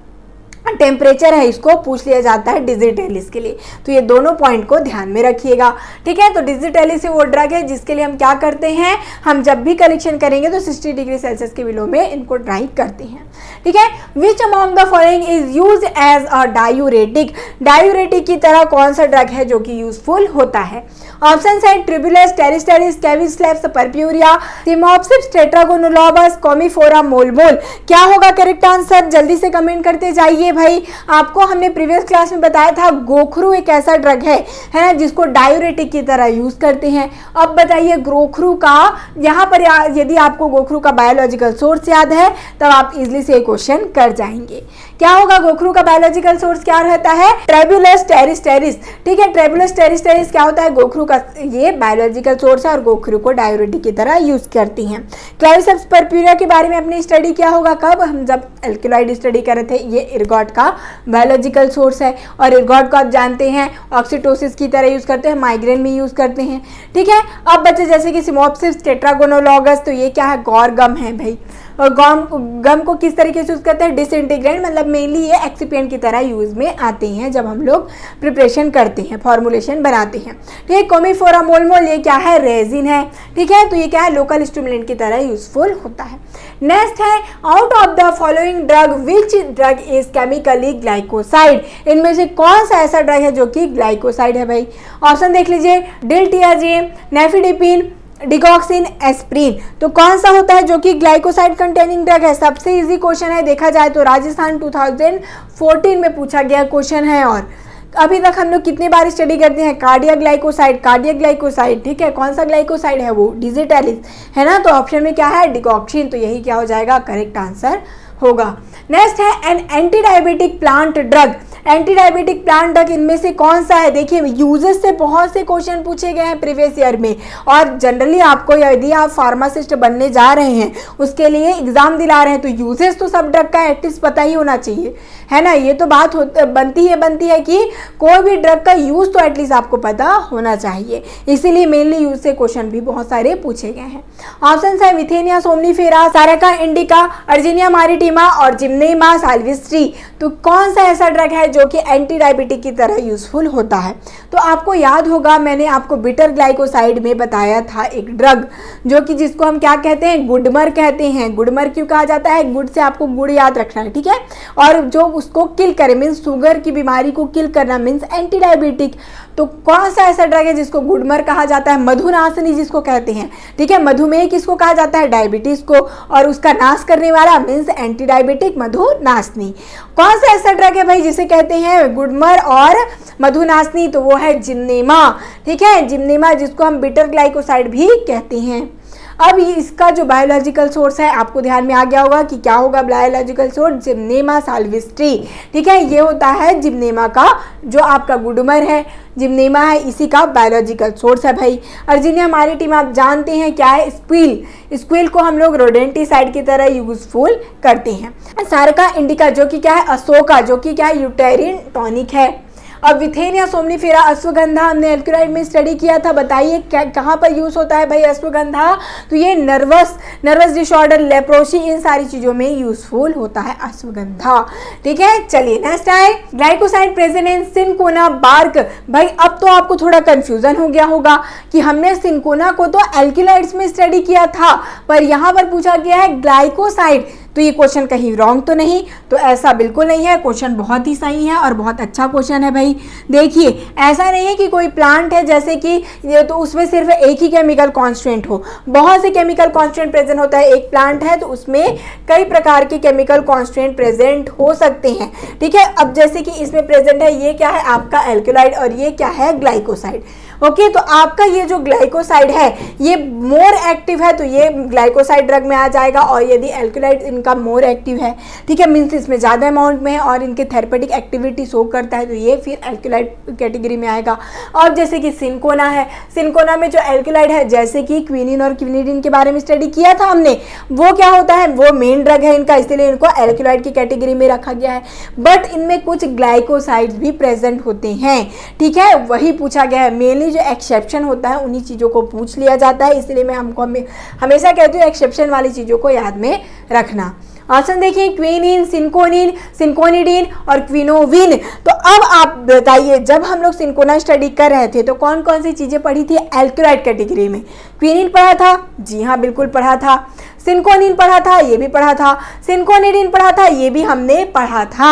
टेम्परेचर है इसको पूछ लिया जाता है डिजिटैलिस के लिए। तो ये दोनों पॉइंट को ध्यान में रखिएगा। ठीक है, तो डिजिटैलिस वो ड्रग है जिसके लिए हम क्या करते हैं, हम जब भी कलेक्शन करेंगे तो सिक्सटी डिग्री सेल्सियस के बिलो में इनको ड्राई करते हैं। ठीक है, which among the following is use as a diuretic. Diuretic की तरह कौन सा ड्रग है जो कि यूजफुल होता है, ऑप्शन है ट्रिब्यूलस, टेरिस्टेरिस, कैविस्लेप्स, परप्यूरिया, सिमोप्सिस, टेट्रागोनोलोबस, कोमीफोरा, मोलमोल। क्या होगा करेक्ट आंसर? जल्दी से कमेंट करते जाइए भाई। आपको हमने प्रीवियस क्लास में बताया था गोखरू एक ऐसा ड्रग है है ना जिसको डायूरेटिक की तरह यूज करते हैं। अब बताइए गोखरू का, यहाँ पर यदि आपको गोखरू का बायोलॉजिकल सोर्स याद है तब आप इजिली से क्वेश्चन कर जाएंगे। क्या होगा गोखरू का बायोलॉजिकल सोर्स? क्या रहता है? ट्रिब्यूलस टेरिस्टेरिस। ठीक है, ट्रिब्यूलस टेरिस्टेरिस क्या होता है? गोखरू का ये बायोलॉजिकल सोर्स है और गोखरू को डायूरेटिक की तरह यूज करती हैं। क्लेविसेप्स परप्यूरिया के बारे में अपने स्टडी किया होगा कब? हम जब एल्केलॉइड स्टडी कर रहे थे। ये इर्गॉट का बायोलॉजिकल सोर्स है और इर्गॉट को आप जानते हैं ऑक्सीटोसिस की तरह यूज करते हैं, माइग्रेन में यूज करते हैं। ठीक है, अब बच्चे जैसे कि सिमोप्सिस, टेट्रागोनोलोगस, तो ये क्या है? गौर गम है भाई। और गम गम को किस तरीके से यूज करते हैं? डिसइंटीग्रेंट, मतलब मेनली ये एक्सिपिएंट की तरह यूज में आते हैं जब हम लोग प्रिपरेशन करते हैं, फॉर्मुलेशन बनाते हैं। ठीक है, कोमीफोरा मोलमोल ये क्या है? रेजिन है। ठीक है, तो ये क्या है? लोकल स्टिमुलेंट की तरह यूजफुल होता है। नेक्स्ट है out of the following drug which drug is chemically glycoside. इनमें से कौन सा ऐसा ड्रग है जो कि ग्लाइकोसाइड है भाई? ऑप्शन देख लीजिए, डिल्टियाजिन, नेफिडिपिन, डिगॉक्सिन, एस्प्रिन। तो कौन सा होता है जो कि ग्लाइकोसाइड कंटेनिंग ड्रग है? सबसे इजी क्वेश्चन है, देखा जाए तो राजस्थान दो हज़ार चौदह में पूछा गया क्वेश्चन है। और अभी तक हम लोग कितनी बार स्टडी करते हैं? Cardiac glycoside, cardiac glycoside. ठीक है, कौन सा ग्लाइकोसाइड है वो? डिजिटालिस है ना। तो ऑप्शन में क्या है? डिगॉक्सिन। तो यही क्या हो जाएगा? करेक्ट आंसर होगा। नेक्स्ट है an anti diabetic plant drug. Anti diabetic plant drug इनमें से कौन सा है? देखिए यूजेस से बहुत से क्वेश्चन पूछे गए हैं प्रीवियस ईयर में और जनरली आपको यदि आप फार्मासिस्ट बनने जा रहे हैं उसके लिए एग्जाम दिला रहे हैं तो यूजेस तो सब ड्रग का एटलीस्ट पता ही होना चाहिए, है ना। ये तो बात होती बनती है बनती है कि कोई भी ड्रग का यूज तो एटलीस्ट आपको पता होना चाहिए, इसीलिए मेनली यूज से क्वेश्चन भी बहुत सारे पूछे गए हैं। ऑप्शन है विथेनिया सोमनीफेरा, सारेका इंडिका, अर्जिनिया मैरिटिमा और जिम्नेमा साल्विस्ट्री। तो कौन सा ऐसा ड्रग है जो कि एंटी डायबिटिक की तरह यूजफुल होता है? तो आपको याद होगा मैंने आपको बिटर ग्लाइकोसाइड में बताया था एक ड्रग जो कि जिसको हम क्या कहते हैं? गुडमर कहते हैं। गुडमर क्यों कहा जाता है? गुड से आपको गुड़ याद रखना है, ठीक है। और जो उसको किल करे मीन्स शुगर की बीमारी को किल करना मीन्स एंटी डायबिटिक। तो कौन सा ऐसा ड्रग है जिसको गुडमर कहा जाता है? मधुनाशनी जिसको कहते हैं, ठीक है। मधुमेह किसको कहा जाता है? डायबिटीज को। और उसका नाश करने वाला मीन्स एंटी डायबिटिक मधुनाशनी। कौन सा ऐसा ड्रग है भाई जिसे कहते हैं गुडमर और मधुनाशनी? तो वो है जिम्नेमा, ठीक है। जिम्नेमा जिसको हम बिटर ग्लाइकोसाइड भी कहते हैं। अब इसका जो बायोलॉजिकल सोर्स है आपको ध्यान में आ गया होगा कि क्या होगा बायोलॉजिकल सोर्स? जिम्नेमा साल्विस्ट्री, ठीक है। ये होता है जिम्नेमा का जो आपका गुडमर है, जिम्नेमा है, इसी का बायोलॉजिकल सोर्स है भाई। अर्जिनिया मैरिटिम आप जानते हैं क्या है? स्क्विल। स्क्विल को हम लोग रोडेंटिसाइड की तरह यूजफुल करते हैं। सारेका इंडिका जो कि क्या है? अशोका, जो कि क्या है? यूटेरिन टॉनिक है। अब विथेनिया सोमनीफेरा, अश्वगंधा हमने एल्केलॉइड में स्टडी किया था, बताइए क्या कहाँ पर यूज होता है भाई अश्वगंधा? तो ये नर्वस नर्वस डिसऑर्डर, लेप्रोसी, इन सारी चीजों में यूजफुल होता है अश्वगंधा, ठीक है। चलिए नेक्स्ट आए glycoside present in cinchona bark. भाई अब तो आपको थोड़ा कंफ्यूजन हो गया होगा कि हमने सिनकोना को तो एल्केलॉइड्स में स्टडी किया था पर यहाँ पर पूछा गया है ग्लाइकोसाइड। तो ये क्वेश्चन कहीं रॉन्ग तो नहीं? तो ऐसा बिल्कुल नहीं है, क्वेश्चन बहुत ही सही है और बहुत अच्छा क्वेश्चन है भाई। देखिए ऐसा नहीं है कि कोई प्लांट है जैसे कि ये तो उसमें सिर्फ एक ही केमिकल कांस्टेंट हो, बहुत से केमिकल कांस्टेंट प्रेजेंट होता है। एक प्लांट है तो उसमें कई प्रकार के केमिकल कांस्टेंट प्रेजेंट हो सकते हैं, ठीक है। अब जैसे कि इसमें प्रेजेंट है ये क्या है? आपका एल्केलॉइड और ये क्या है? ग्लाइकोसाइड। ओके okay, तो आपका ये जो ग्लाइकोसाइड है ये मोर एक्टिव है तो ये ग्लाइकोसाइड ड्रग में आ जाएगा। और यदि एल्केलॉइड इनका मोर एक्टिव है, ठीक है, मीन्स इसमें ज़्यादा अमाउंट में है और इनके थेरेपेटिक एक्टिविटी शो करता है तो ये फिर एल्केलॉइड कैटेगरी में आएगा। और जैसे कि सिनकोना है, सिनकोना में जो एल्केलॉइड है जैसे कि क्विनिन और क्विनिडीन के बारे में स्टडी किया था हमने, वो क्या होता है? वो मेन ड्रग है इनका, इसलिए इनको एल्केलॉइड की कैटेगरी में रखा गया है। बट इनमें कुछ ग्लाइकोसाइड्स भी प्रेजेंट होते हैं, ठीक है, वही पूछा गया है। मेनली जो एक्सेप्शन होता है उन्हीं चीज़ों को पूछ लिया जाता है, इसलिए मैं हमको हमेशा कहती हूँ एक्सेप्शन वाली चीज़ों को याद में रखना। ऑप्शन देखिए क्विनिन, सिनकोनिन, सिनकोनिडीन और क्विनोविन। तो अब आप बताइए जब हम लोग सिनकोना स्टडी कर रहे थे तो कौन कौन सी चीज़ें पढ़ी थी एल्केलॉइड कैटेगरी में? क्विनिन पढ़ा था, जी हाँ बिल्कुल पढ़ा था। सिनकोनिन पढ़ा था, ये भी पढ़ा था। सिनकोनिडीन पढ़ा था, ये भी हमने पढ़ा था।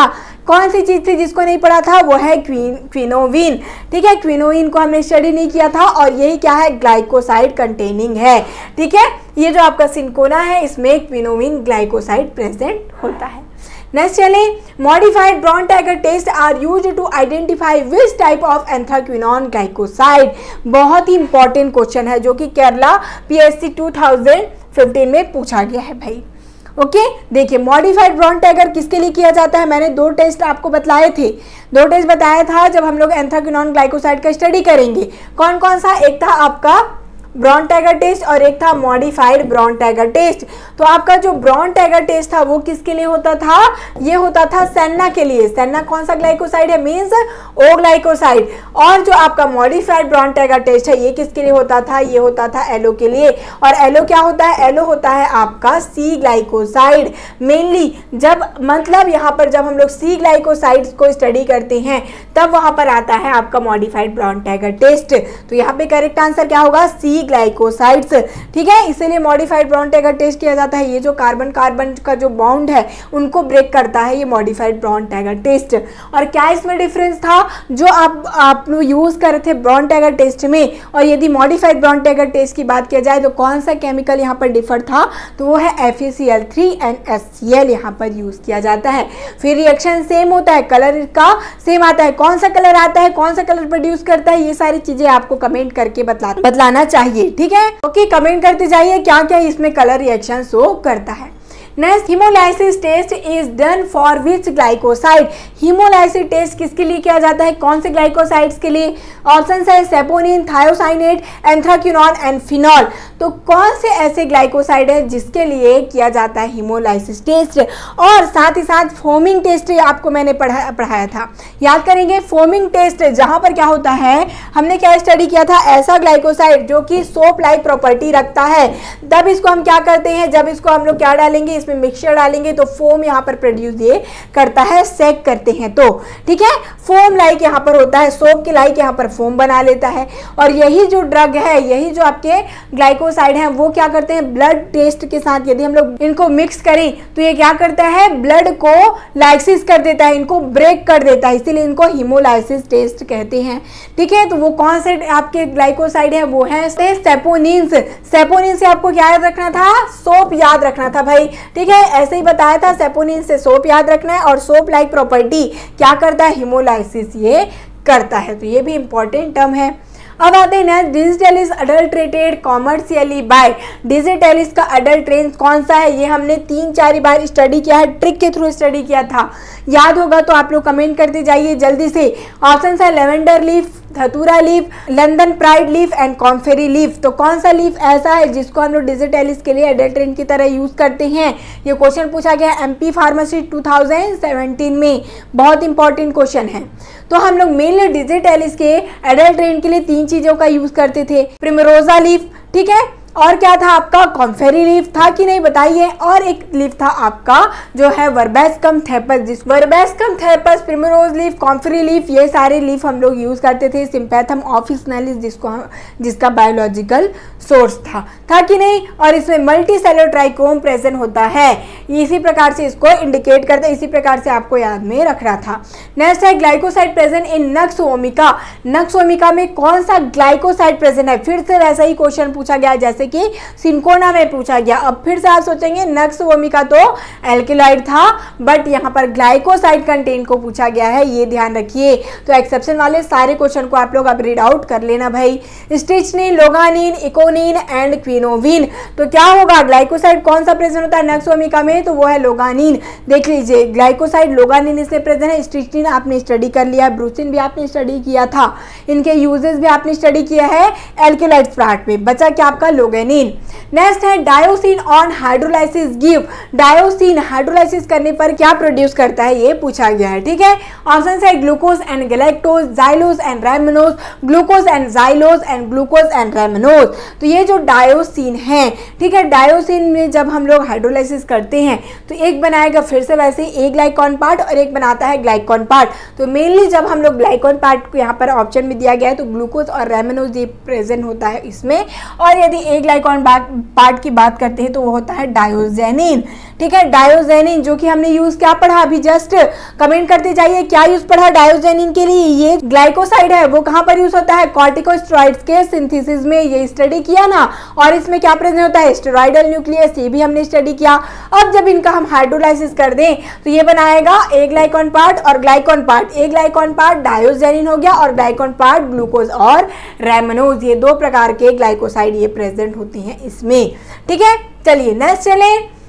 कौन सी चीज़ थी जिसको नहीं पढ़ा था, वो है क्वीन क्विनोविन। ठीक है, क्विनोविन को हमने स्टडी नहीं किया था और यही क्या है, ग्लाइकोसाइड कंटेनिंग है। ठीक है, ये जो आपका सिंकोना है इसमें क्विनोविन ग्लाइकोसाइड प्रेजेंट होता है। नेक्स्ट चले, modified Borntrager test are used to identify which type of anthraquinone glycoside. बहुत ही इंपॉर्टेंट क्वेश्चन है जो कि Kerala PSC two thousand fifteen में पूछा गया है भाई। ओके, देखिए मॉडिफाइड ब्राउन टाइगर किसके लिए किया जाता है, मैंने दो टेस्ट आपको बताए थे, दो टेस्ट बताया था जब हम लोग एंथ्राक्विनोन ग्लाइकोसाइड का स्टडी करेंगे। कौन कौन सा, एक था आपका ब्राउन टाइगर टेस्ट और एक था मॉडिफाइड ब्राउन टाइगर टेस्ट। तो आपका जो ब्राउन टाइगर टेस्ट था वो किसके लिए होता था, ये होता था सेन्ना के लिए। सेन्ना कौन सा ग्लाइकोसाइड है, मींस ओ ग्लाइकोसाइड। और जो आपका मॉडिफाइड ब्राउन टाइगर टेस्ट है ये किसके लिए होता था, ये होता था एलो के लिए। और एलो क्या होता है, एलो होता है आपका सी ग्लाइकोसाइड। मेनली जब मतलब यहाँ पर जब हम लोग सी ग्लाइकोसाइड्स को स्टडी करते हैं तब वहां पर आता है आपका मॉडिफाइड ब्राउन टाइगर टेस्ट। तो यहाँ पे करेक्ट आंसर क्या होगा, सी ग्लाइकोसाइड्स। ठीक है, इसीलिए मॉडिफाइड ब्राउन टाइगर टेस्ट किया जाता है। ये जो कार्बन कार्बन का जो बॉन्ड है उनको ब्रेक करता है ये मॉडिफाइड ब्राउन टाइगर टेस्ट। और क्या इसमें डिफरेंस था, जो आप आप लोग यूज कर रहे थे ब्राउन टाइगर टेस्ट में और यदि मॉडिफाइड ब्राउन टाइगर टेस्ट की बात किया जाए तो कौन सा केमिकल यहाँ पर डिफर था, तो वो है F E C L three and S C L यहाँ पर यूज किया जाता है। फिर रिएक्शन सेम होता है, कलर का सेम आता है, कौन सा कलर आता है, कौन सा कलर प्रोड्यूस करता है, ये सारी चीजें आपको कमेंट करके बतला बतलाना चाहिए। ठीक है, ओके, कमेंट करते जाइए क्या क्या इसमें कलर रिएक्शन शो करता है। Next, haemolysis test is done for which glycoside. Haemolysis test किसके लिए किया जाता है, कौन से ग्लाइकोसाइड्स के लिए, ऑप्शन है saponin, thiocyanate, anthraquinone and phenol. तो कौन से ऐसे ग्लाइकोसाइड है जिसके लिए किया जाता है हीमोलाइसिस टेस्ट। और साथ ही साथ फोमिंग टेस्ट आपको मैंने पढ़ा पढ़ाया था, याद करेंगे। फोमिंग टेस्ट जहां पर क्या होता है, हमने क्या स्टडी किया था, ऐसा ग्लाइकोसाइड जो कि सोप लाइक प्रॉपर्टी रखता है, तब इसको हम क्या करते हैं, जब इसको हम लोग क्या डालेंगे, इसमें मिक्सचर डालेंगे तो फोम यहाँ पर प्रोड्यूस ये करता है, सेक करते हैं तो। ठीक है, फोम लाइक यहाँ पर होता है, सोप के लाइक यहाँ पर फोम बना लेता है। और यही जो ड्रग है, यही जो आपके ग्लाइकोसाइड हैं वो क्या करते हैं, ब्लड टेस्ट के साथ यदि हम लोग इनको मिक्स करें तो ये क्या करता है, ब्लड को लाइसिस कर देता है, इनको ब्रेक कर देता है, इसीलिए इनको हीमोलाइसिस टेस्ट कहते हैं। ठीक है, तो वो कौन से आपके ग्लाइकोसाइड है, वो है सेपोनिन्स। सेपोनिन से आपको क्या याद रखना था, सोप याद रखना था भाई। ठीक है, ऐसे ही बताया था, सेपोनिन से सोप याद रखना है और सोप लाइक प्रॉपर्टी क्या करता है, हीमोलाइसिस ये करता है। तो ये भी इंपॉर्टेंट टर्म है। अब आते हैं next, digitalis adulterated commercially by. Digitalis का अडल्ट्रेंस कौन सा है, ये हमने तीन चार बार स्टडी किया है, ट्रिक के थ्रू स्टडी किया था, याद होगा तो आप लोग कमेंट करते जाइए जल्दी से। ऑप्शन है lavender leaf, datura leaf, London pride leaf and comfrey leaf. तो कौन सा लीफ ऐसा है जिसको हम लोग डिजिटलिस के लिए एडल्ट्रेंट की तरह यूज करते हैं, ये क्वेश्चन पूछा गया MP pharmacy two thousand seventeen में, बहुत इंपॉर्टेंट क्वेश्चन है। तो हम लोग मेनली डिजिटलिस के एडल्ट्रेंट के लिए तीन चीजों का यूज करते थे, प्रिमरोजा लीफ, ठीक है, और क्या था आपका कॉम्फेरी लीफ था कि नहीं बताइए, और एक लीफ था आपका जो है वर्बेस्कम थेपस, जिस verbascum thapsus, primrose leaf, comfrey leaf, ये सारे लीफ हम लोग यूज करते थे। सिंपैथम ऑफिसनालिस जिसको हम जिसका बायोलॉजिकल सोर्स था था कि नहीं, और इसमें मल्टी सेलुलर ट्राइकोम प्रेजेंट होता है, इसी प्रकार से इसको इंडिकेट करते, इसी प्रकार से आपको याद में रखना था। नेक्स्ट है ग्लाइकोसाइड प्रेजेंट इन नक्स ओमिका। नक्स ओमिका में कौन सा ग्लाइकोसाइड प्रेजेंट है, फिर से वैसा ही क्वेश्चन पूछा गया जैसे कि सिंकोना में पूछा गया। अब फिर से आप सोचेंगे नक्स ओमिका तो एल्किलाइड था, बट यहाँ पर ग्लाइकोसाइड कंटेंट को पूछा गया है, ये ध्यान रखिए। तो एक्सेप्शन वाले सारे क्वेश्चन को आप लोग अब रीड आउट कर लेना भाई। Strychnine, loganin, aconine and quinovin. तो क्या होगा, ग्लाइकोसाइड कौन सा प्रेजेंट होता है नक्स ओमिका में, तो वो है लोगानिन। देख लीजिए ग्लाइकोसाइड लोगानिन इसमें प्रेजेंट है। स्ट्रिचनिन आपने स्टडी कर लिया, ब्रूसिन भी आपने स्टडी किया था, इनके यूजेस भी आपने स्टडी किया है एल्किलाइड पार्ट में। बचा क्या आपका लोगानिन। नेक्स्ट है dioscin on hydrolysis give. Dioscin hydrolysis करने पर क्या प्रोड्यूस करता है, ये पूछा गया है। ठीक है, ऑप्शन है glucose and galactose, xylose and rhamnose, glucose and xylose and glucose and rhamnose. तो ये जो डायोसिन है, ठीक है, डायोसिन में जब हम लोग हाइड्रोलाइसिस करते हैं तो एक बनाएगा फिर से वैसे एक ग्लाइकॉन पार्ट और एक बनाता है ग्लाइकॉन पार्ट। तो मेनली जब हम लोग ग्लाइकॉन पार्ट को यहाँ पर ऑप्शन में दिया गया है तो ग्लूकोज और रैमनोज ये प्रेजेंट होता है इसमें, और यदि एक ग्लाइकॉन पार्ट की बात करते हैं तो वो होता है डायोजेनिन। ठीक है। डायोजेनिन जो कि हमने यूज क्या पढ़ा अभी जस्ट, कमेंट करते जाइए क्या यूज पढ़ा डायोजेनिन के लिए। ये ग्लाइकोसाइड है, वो कहां पर यूज होता है, कॉर्टिकोस्टेरॉइड्स के सिंथेसिस में, ये स्टडी किया ना। और इसमें क्या प्रेजेंट होता है, स्टेरॉइडल न्यूक्लियस, ये भी हमने स्टडी किया। अब जब इनका हम हाइड्रोलाइसिस कर दें तो ये बनाएगा ए ग्लाइकॉन पार्ट और glycone part. Aglycone part diosgenin हो गया और ग्लाइकॉन पार्ट ग्लूकोज और रैमनोज, ये दो प्रकार के ग्लाइकोसाइड ये प्रेजेंट होती हैं इसमें, ठीक है। चलिए नेक्स्ट चले।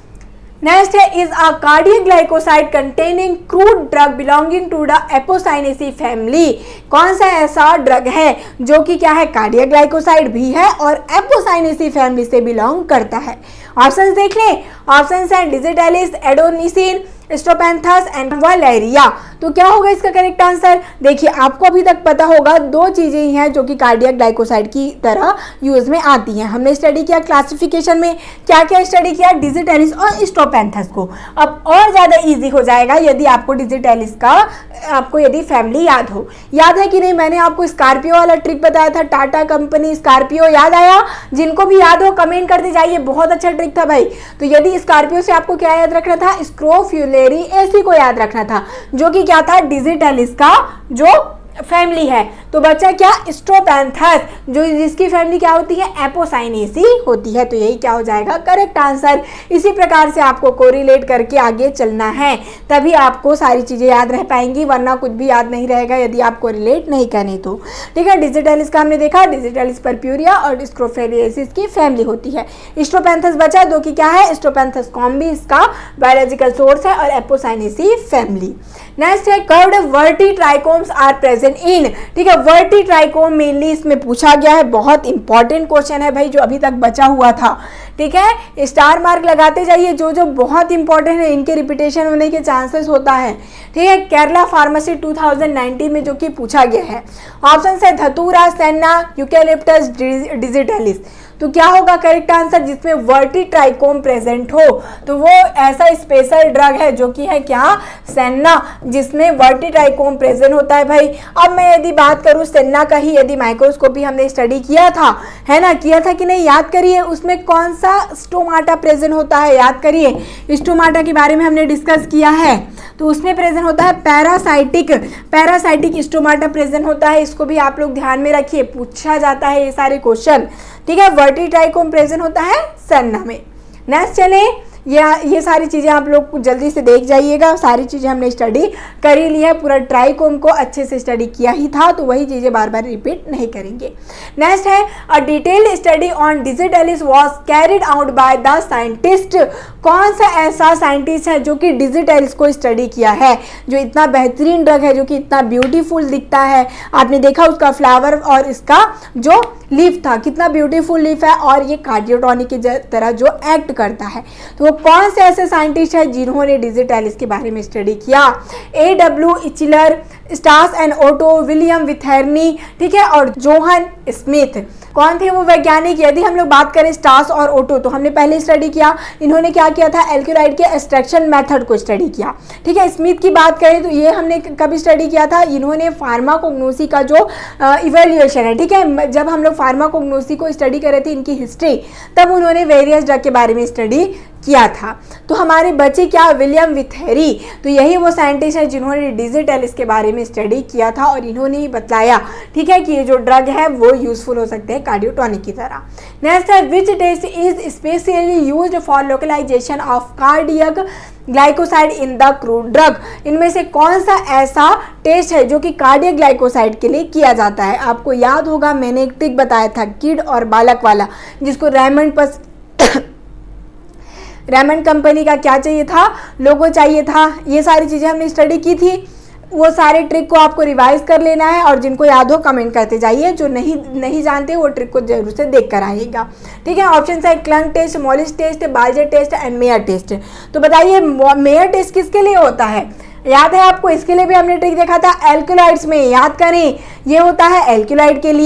नेक्स्ट है is a cardiac glycoside containing crude drug belonging to the apocynaceae family. कौन सा ऐसा ड्रग है जो कि क्या है, कार्डियक ग्लाइकोसाइड भी है और एपोसाइनेसी फैमिली से बिलोंग करता है। ऑप्शंस देख लें। ऑप्शंस है digitalis, adonisin, strophanthus and valerian. तो क्या होगा इसका करेक्ट आंसर, देखिए आपको अभी तक पता होगा दो चीजें ही हैं जो कि कार्डियक ग्लाइकोसाइड की तरह यूज में आती हैं। हमने स्टडी किया क्लासिफिकेशन में, क्या क्या स्टडी किया, डिजिटैलिस और स्ट्रोपेंथस को। अब और ज्यादा इजी हो जाएगा यदि आपको डिजिटैलिस का आपको यदि फैमिली याद हो। याद है कि नहीं, मैंने आपको स्कॉर्पियो वाला ट्रिक बताया था, टाटा कंपनी स्कॉर्पियो, याद आया? जिनको भी याद हो कमेंट करते जाइए, बहुत अच्छा ट्रिक था भाई। तो यदि स्कॉर्पियो से आपको क्या याद रखना था, स्क्रोफ्यूलेरी एसी को याद रखना था, जो कि क्या था, डिजिटैलिस का जो फैमिली है। तो बच्चा क्या, स्ट्रोपेंथस, जो जिसकी फैमिली क्या होती है, एपोसाइनेसी होती है। तो यही क्या हो जाएगा करेक्ट आंसर। इसी प्रकार से आपको कोरिलेट करके आगे चलना है, तभी आपको सारी चीजें याद रह पाएंगी, वरना कुछ भी याद नहीं रहेगा यदि आप कोरिलेट नहीं करें तो, ठीक है। डिजिटैलिस का हमने देखा, डिजिटैलिस परप्यूरिया और स्क्रोफेलिएसिस की फैमिली होती है। स्ट्रोपेंथस बचा दो की क्या है, स्ट्रोपेंथस कॉम्बी इसका बायोलॉजिकल सोर्स है और एपोसाइनेसी फैमिली। नेक्स्ट है curved warty trichomes are present in, ठीक है। वर्टी ट्राइकोम मेनली इसमें पूछा गया है, बहुत इंपॉर्टेंट क्वेश्चन है भाई जो अभी तक बचा हुआ था, ठीक है। स्टार मार्क लगाते जाइए, जो जो बहुत इंपॉर्टेंट है इनके रिपीटेशन होने के चांसेस होता है, ठीक है। Kerala pharmacy two thousand nineteen में जो कि पूछा गया है। ऑप्शन है धतूरा, सेन्ना, यूकेलिप्टस, डिजिटैलिस। तो क्या होगा करेक्ट आंसर, जिसमें वर्टी ट्राइकोम प्रेजेंट हो तो वो ऐसा स्पेशल ड्रग है जो कि है क्या, सेन्ना, जिसमें वर्टी ट्राइकोम प्रेजेंट होता है भाई। अब मैं यदि बात करूं सेन्ना का ही, यदि माइक्रोस्कोपी हमने स्टडी किया था, है ना, किया था कि नहीं, याद करिए उसमें कौन सा स्टोमाटा प्रेजेंट होता है, याद करिए। स्टोमाटा के बारे में हमने डिस्कस किया है, तो उसमें प्रेजेंट होता है पैरासाइटिक, पैरासाइटिक स्टोमाटा प्रेजेंट होता है। इसको भी आप लोग ध्यान में रखिए, पूछा जाता है ये सारे क्वेश्चन, ठीक है। वर्टी ट्राइकोम प्रेजेंट होता है सेन्ना में। नेक्स्ट चले, ये ये सारी चीज़ें आप लोग जल्दी से देख जाइएगा, सारी चीज़ें हमने स्टडी कर ही ली है, पूरा ट्राइकोम को अच्छे से स्टडी किया ही था, तो वही चीज़ें बार बार रिपीट नहीं करेंगे। नेक्स्ट है a detailed study on digitalis was carried out by the scientist. कौन सा ऐसा साइंटिस्ट है जो कि डिजिटैलिस को स्टडी किया है, जो इतना बेहतरीन ड्रग है, जो कि इतना ब्यूटीफुल दिखता है। आपने देखा उसका फ्लावर और इसका जो लीफ था, कितना ब्यूटीफुल लीफ है, और ये कार्डियोटॉनिक की तरह जो एक्ट करता है। तो वो कौन से ऐसे साइंटिस्ट हैं जिन्होंने डिजिटैलिस के बारे में स्टडी किया, A W Eichler, Stas and Otto, William Withering, ठीक है, और जोहन स्मिथ। कौन थे वो वैज्ञानिक, यदि हम लोग बात करें स्टास और ओटो तो हमने पहले स्टडी किया, इन्होंने क्या किया था, एल्क्यूलाइड के एक्सट्रैक्शन मेथड को स्टडी किया, ठीक है। स्मिथ की बात करें तो ये हमने कभी स्टडी किया था, इन्होंने फार्माकोग्नोसी का जो इवेल्युएशन है, ठीक है, जब हम लोग फार्माकोग्नोसी को स्टडी कर रहे थे इनकी हिस्ट्री, तब उन्होंने वेरियस ड्रग के बारे में स्टडी किया था। तो हमारे बचे क्या, विलियम विथेरी। तो यही वो साइंटिस्ट है जिन्होंने डिजिटैलिस के बारे में स्टडी किया था और इन्होंने ही बताया, ठीक है, कि ये जो ड्रग है वो यूजफुल हो सकते हैं कार्डियोटॉनिक की तरह। नेक्स्ट है which test is specially used for localisation of cardiac glycoside in the crude drug. इनमें से कौन सा ऐसा टेस्ट है जो कि कार्डियक ग्लाइकोसाइड के लिए किया जाता है। आपको याद होगा मैंने एक ट्रिक बताया था किड और बालक वाला, जिसको रेमंड पस रेमंड कंपनी का क्या चाहिए था, लोगो चाहिए था। ये सारी चीज़ें हमने स्टडी की थी, वो सारे ट्रिक को आपको रिवाइज कर लेना है, और जिनको याद हो कमेंट करते जाइए, जो नहीं नहीं जानते वो ट्रिक को जरूर से देख कर आइएगा, ठीक है। ऑप्शन है klung test, Molisch test, Baljet test and Mayer test. तो बताइए मेयर टेस्ट किसके लिए होता है, याद है आपको, इसके लिए भी हमने ट्रिक देखा था एल्क्यूलाइड्स में, याद करें, ये होता है एल्क्यूलाइड के लिए।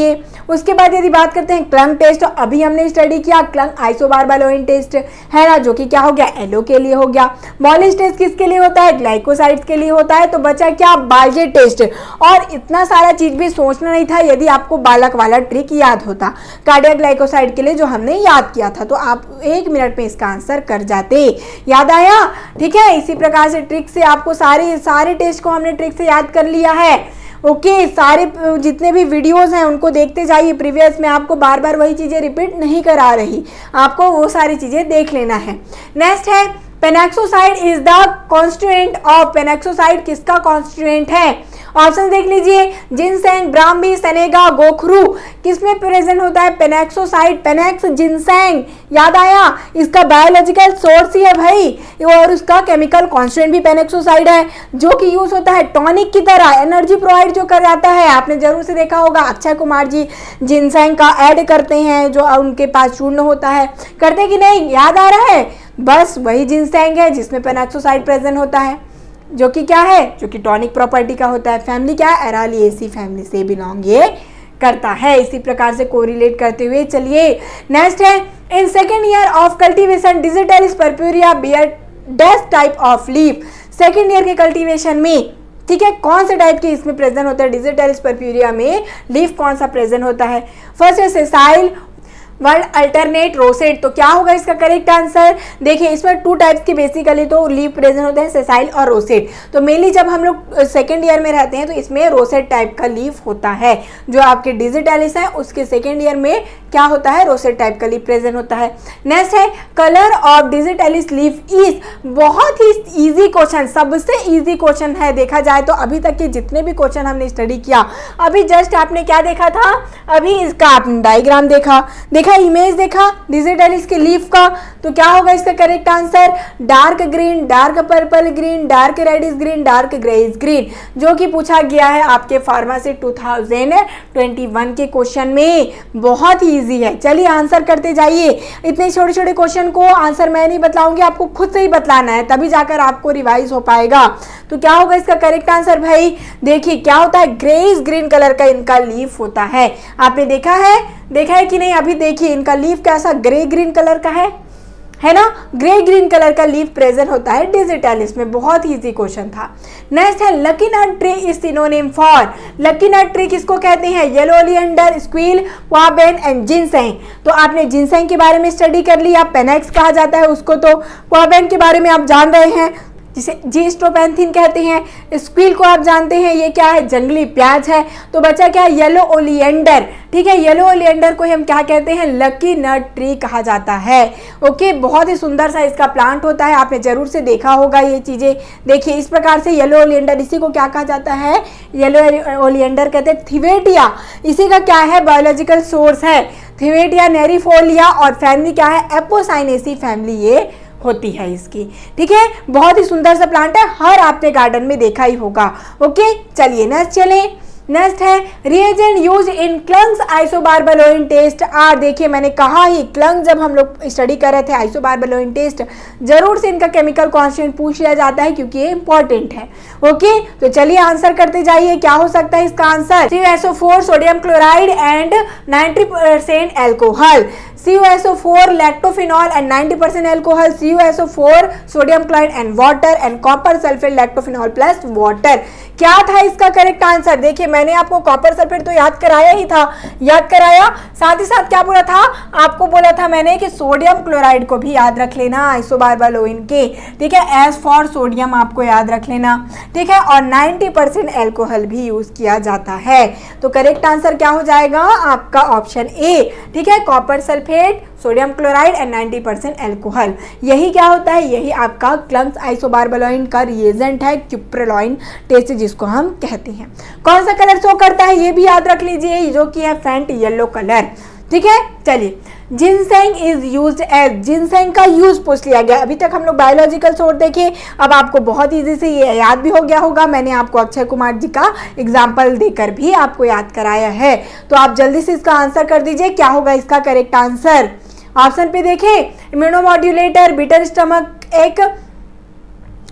उसके बाद यदि बात करते हैं क्लंग टेस्ट, तो अभी हमने स्टडी किया क्लंग आइसोबार्बालोइन टेस्ट है ना, जो कि क्या हो गया, एलो के लिए हो गया। मॉलिस टेस्ट किसके लिए होता है, ग्लाइकोसाइड्स के लिए होता है। तो बचा क्या, बाल्जे टेस्ट। और इतना सारा चीज भी सोचना नहीं था यदि आपको बालक वाला ट्रिक याद होता कार्डियक ग्लाइकोसाइड के लिए जो हमने याद किया था, तो आप एक मिनट में इसका आंसर कर जाते। याद आया, ठीक है। इसी प्रकार से ट्रिक से आपको सारे सारे टेस्ट को हमने ट्रिक से याद कर लिया है। ओके okay, सारे जितने भी वीडियोस हैं उनको देखते जाइए, प्रीवियस में आपको बार बार वही चीजें रिपीट नहीं करा रही, आपको वो सारी चीजें देख लेना है। नेक्स्ट है penoxide is the constituent of, penoxide किसका कॉन्स्टिट्यूएंट है, ऑप्शन देख लीजिए, जिनसेंग, ब्राह्मी, सेनेगा, गोखरू, किसमें प्रेजेंट होता है पेनोक्साइड, पेनेक्स जिनसेंग। याद आया, इसका बायोलॉजिकल सोर्स ही है भाई, और उसका केमिकल कॉन्स्टिट्यूएंट भी पेनोक्साइड है, जो कि यूज होता है टॉनिक की तरह, एनर्जी प्रोवाइड जो कर जाता है। आपने जरूर से देखा होगा अक्षय कुमार जी जिनसेंग का ऐड करते हैं, जो उनके पास चूर्ण होता है, करते कि नहीं, याद आ रहा है, बस वही जिनसेंग है जिसमें पेनोक्साइड प्रेजेंट होता है, जो कि क्या है, जो कि टॉनिक प्रॉपर्टी का होता है। फैमिली क्या है, एरालिएसी फैमिली से बिलोंग ये करता है। इसी प्रकार से कोरिलेट करते हुए चलिए नेक्स्ट है, in second year of cultivation digitalis purpurea bear dash type of leaf, second year के कल्टीवेशन में, ठीक है, कौन से टाइप के इसमें प्रेजेंट होता है, डिजिटलिस पर्प्यूरिया में लीफ कौन सा प्रेजेंट होता है। फर्स्ट है सेसाइल, वर्ड अल्टरनेट, रोसेट। तो क्या होगा इसका करेक्ट आंसर, देखिए इसमें टू टाइप्स की बेसिकली तो लीफ प्रेजेंट होते हैं, सेसाइल और रोसेट। तो मेनली जब हम लोग सेकेंड ईयर में रहते हैं तो इसमें रोसेट टाइप का लीफ होता है, जो आपके डिजिटलिस है उसके सेकेंड ईयर में क्या होता है, रोसेट टाइप का लीफ प्रेजेंट होता है। नेक्स्ट है colour of digitalis leaf is, बहुत ही इजी क्वेश्चन, सबसे इजी क्वेश्चन है देखा जाए तो। अभी तक के जितने भी क्वेश्चन हमने स्टडी किया, अभी जस्ट आपने क्या देखा था, अभी इसका आपने डायग्राम देखा, देखा इमेज देखा डिजिटलिस के लीफ का, तो क्या होगा इसका correct answer, dark green, dark purple green, dark reddish green, dark greyish green, जो कि पूछा गया है आपके pharmacy two thousand twenty one के क्वेश्चन में। बहुत ही इजी है, चलिए आंसर करते जाइए। इतने छोटे छोटे क्वेश्चन को आंसर मैं नहीं बताऊंगी, आपको खुद से ही बतलाना है, तभी जाकर आपको रिवाइज हो पाएगा। तो क्या होगा इसका करेक्ट आंसर भाई, देखिए क्या होता है, ग्रेइश ग्रीन कलर का इनका लीफ होता है। आपने देखा है, देखा है कि नहीं, अभी देखिए इनका लीफ कैसा ग्रे ग्रीन कलर का है है ना, ग्रे ग्रीन कलर का लीफ प्रेजेंट होता है डिजिटलिस में। बहुत ही इजी क्वेश्चन था। नेक्स्ट है lucky nut tree is synonym for, lucky nut tree किसको कहते हैं, yellow oleander, squill, ouabain and ginseng. तो आपने जिनसेंग के बारे में स्टडी कर लिया, पेनेक्स कहा जाता है उसको, तो क्वाबेन के बारे में आप जान रहे हैं जिसे जीस्ट्रोपेंथिन कहते हैं, स्क्विल को आप जानते हैं ये क्या है, जंगली प्याज है। तो बचा क्या, येलो ओलियंडर, ठीक है, येलो ओलियंडर को हम क्या कहते हैं, लकी नट ट्री कहा जाता है। ओके, बहुत ही सुंदर सा इसका प्लांट होता है, आपने जरूर से देखा होगा ये चीजें। देखिए इस प्रकार से येलो ओलियंडर, इसी को क्या कहा जाता है, येलो ओलियंडर कहते हैं। थिवेटिया इसी का क्या है, बायोलॉजिकल सोर्स है, थिवेटिया नेरिफोलिया, और फैमिली क्या है, एपोसाइनेसी फैमिली ये होती है इसकी, ठीक है। बहुत ही सुंदर सा प्लांट है, हर आपने गार्डन में देखा ही होगा। ओके, चलिए नेक्स्ट चलें। नेक्स्ट है reagent use in Klunge's isobarbaloin test are, देखिए मैंने कहा ही क्लंग जब हम लोग स्टडी कर रहे थे आइसोबार्बालोइन टेस्ट, जरूर से इनका केमिकल कॉन्स्टिट्यूएंट पूछ लिया जाता है क्योंकि ये इंपॉर्टेंट है। ओके, तो चलिए आंसर करते जाइए, क्या हो सकता है इसका answer, C O S O four, sodium chloride and ninety percent alcohol, C O S O four, lactophenol and ninety percent alcohol, C O S O four, sodium chloride and water and copper sulphate, lactophenol plus water. क्या था इसका correct answer, देखिए मैंने आपको copper sulphate तो याद कराया ही था, याद कराया, साथ ही साथ क्या बोला था, आपको बोला था मैंने कि सोडियम क्लोराइड को भी याद रख लेना आइसोबार्बालोइन के, ठीक है, एस फॉर सोडियम आपको याद रख लेना, ठीक है, और नाइंटी परसेंट एल्कोहल भी यूज किया जाता है। तो करेक्ट आंसर क्या हो जाएगा आपका ऑप्शन ए, ठीक है, copper sulphate, sodium chloride and ninety percent alcohol. यही क्या होता है, यही आपका क्लंग्स आइसोबार्बालोइन का रिएजेंट है, क्यूप्रेलॉइन टेस्ट जिसको हम कहते हैं। कौन सा कलर शो करता है ये भी याद रख लीजिए, जो कि है फेंट येलो कलर, ठीक है। चलिए, ginseng is used as, ginseng का यूज पूछ लिया गया। अभी तक हम लोग बायोलॉजिकल सोर्स देखे, अब आपको बहुत इजी से ये याद भी हो गया होगा, मैंने आपको अक्षय कुमार जी का एग्जाम्पल देकर भी आपको याद कराया है। तो आप जल्दी से इसका आंसर कर दीजिए, क्या होगा इसका करेक्ट आंसर। ऑप्शन पे देखें, immunomodulator, bitter stomachic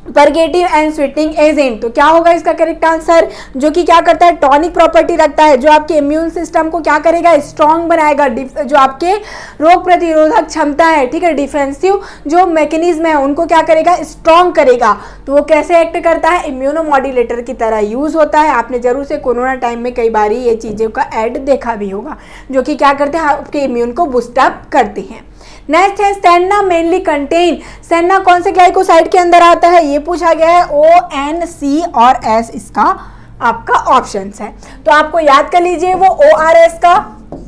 purgative and sweetening agent. तो क्या होगा इसका करेक्ट आंसर, जो कि क्या करता है, टॉनिक प्रॉपर्टी रखता है, जो आपके इम्यून सिस्टम को क्या करेगा, स्ट्रांग बनाएगा, जो आपके रोग प्रतिरोधक क्षमता है, ठीक है, डिफेंसिव जो मैकेनिज्म है उनको क्या करेगा, स्ट्रांग करेगा। तो वो कैसे एक्ट करता है, इम्यूनोमॉड्यूलेटर की तरह यूज होता है। आपने जरूर से कोरोना टाइम में कई बार ये चीज़ों का ऐड देखा भी होगा, जो कि क्या करते हैं, आपके इम्यून को बूस्टअप करते हैं। नेक्स्ट है सेन्ना मेनली कंटेन, सेन्ना कौन से ग्लाइकोसाइड के अंदर आता है, ये पूछा गया है। ओ, एन, सी और एस इसका आपका ऑप्शंस है। तो आपको याद कर लीजिए वो ओ आर एस का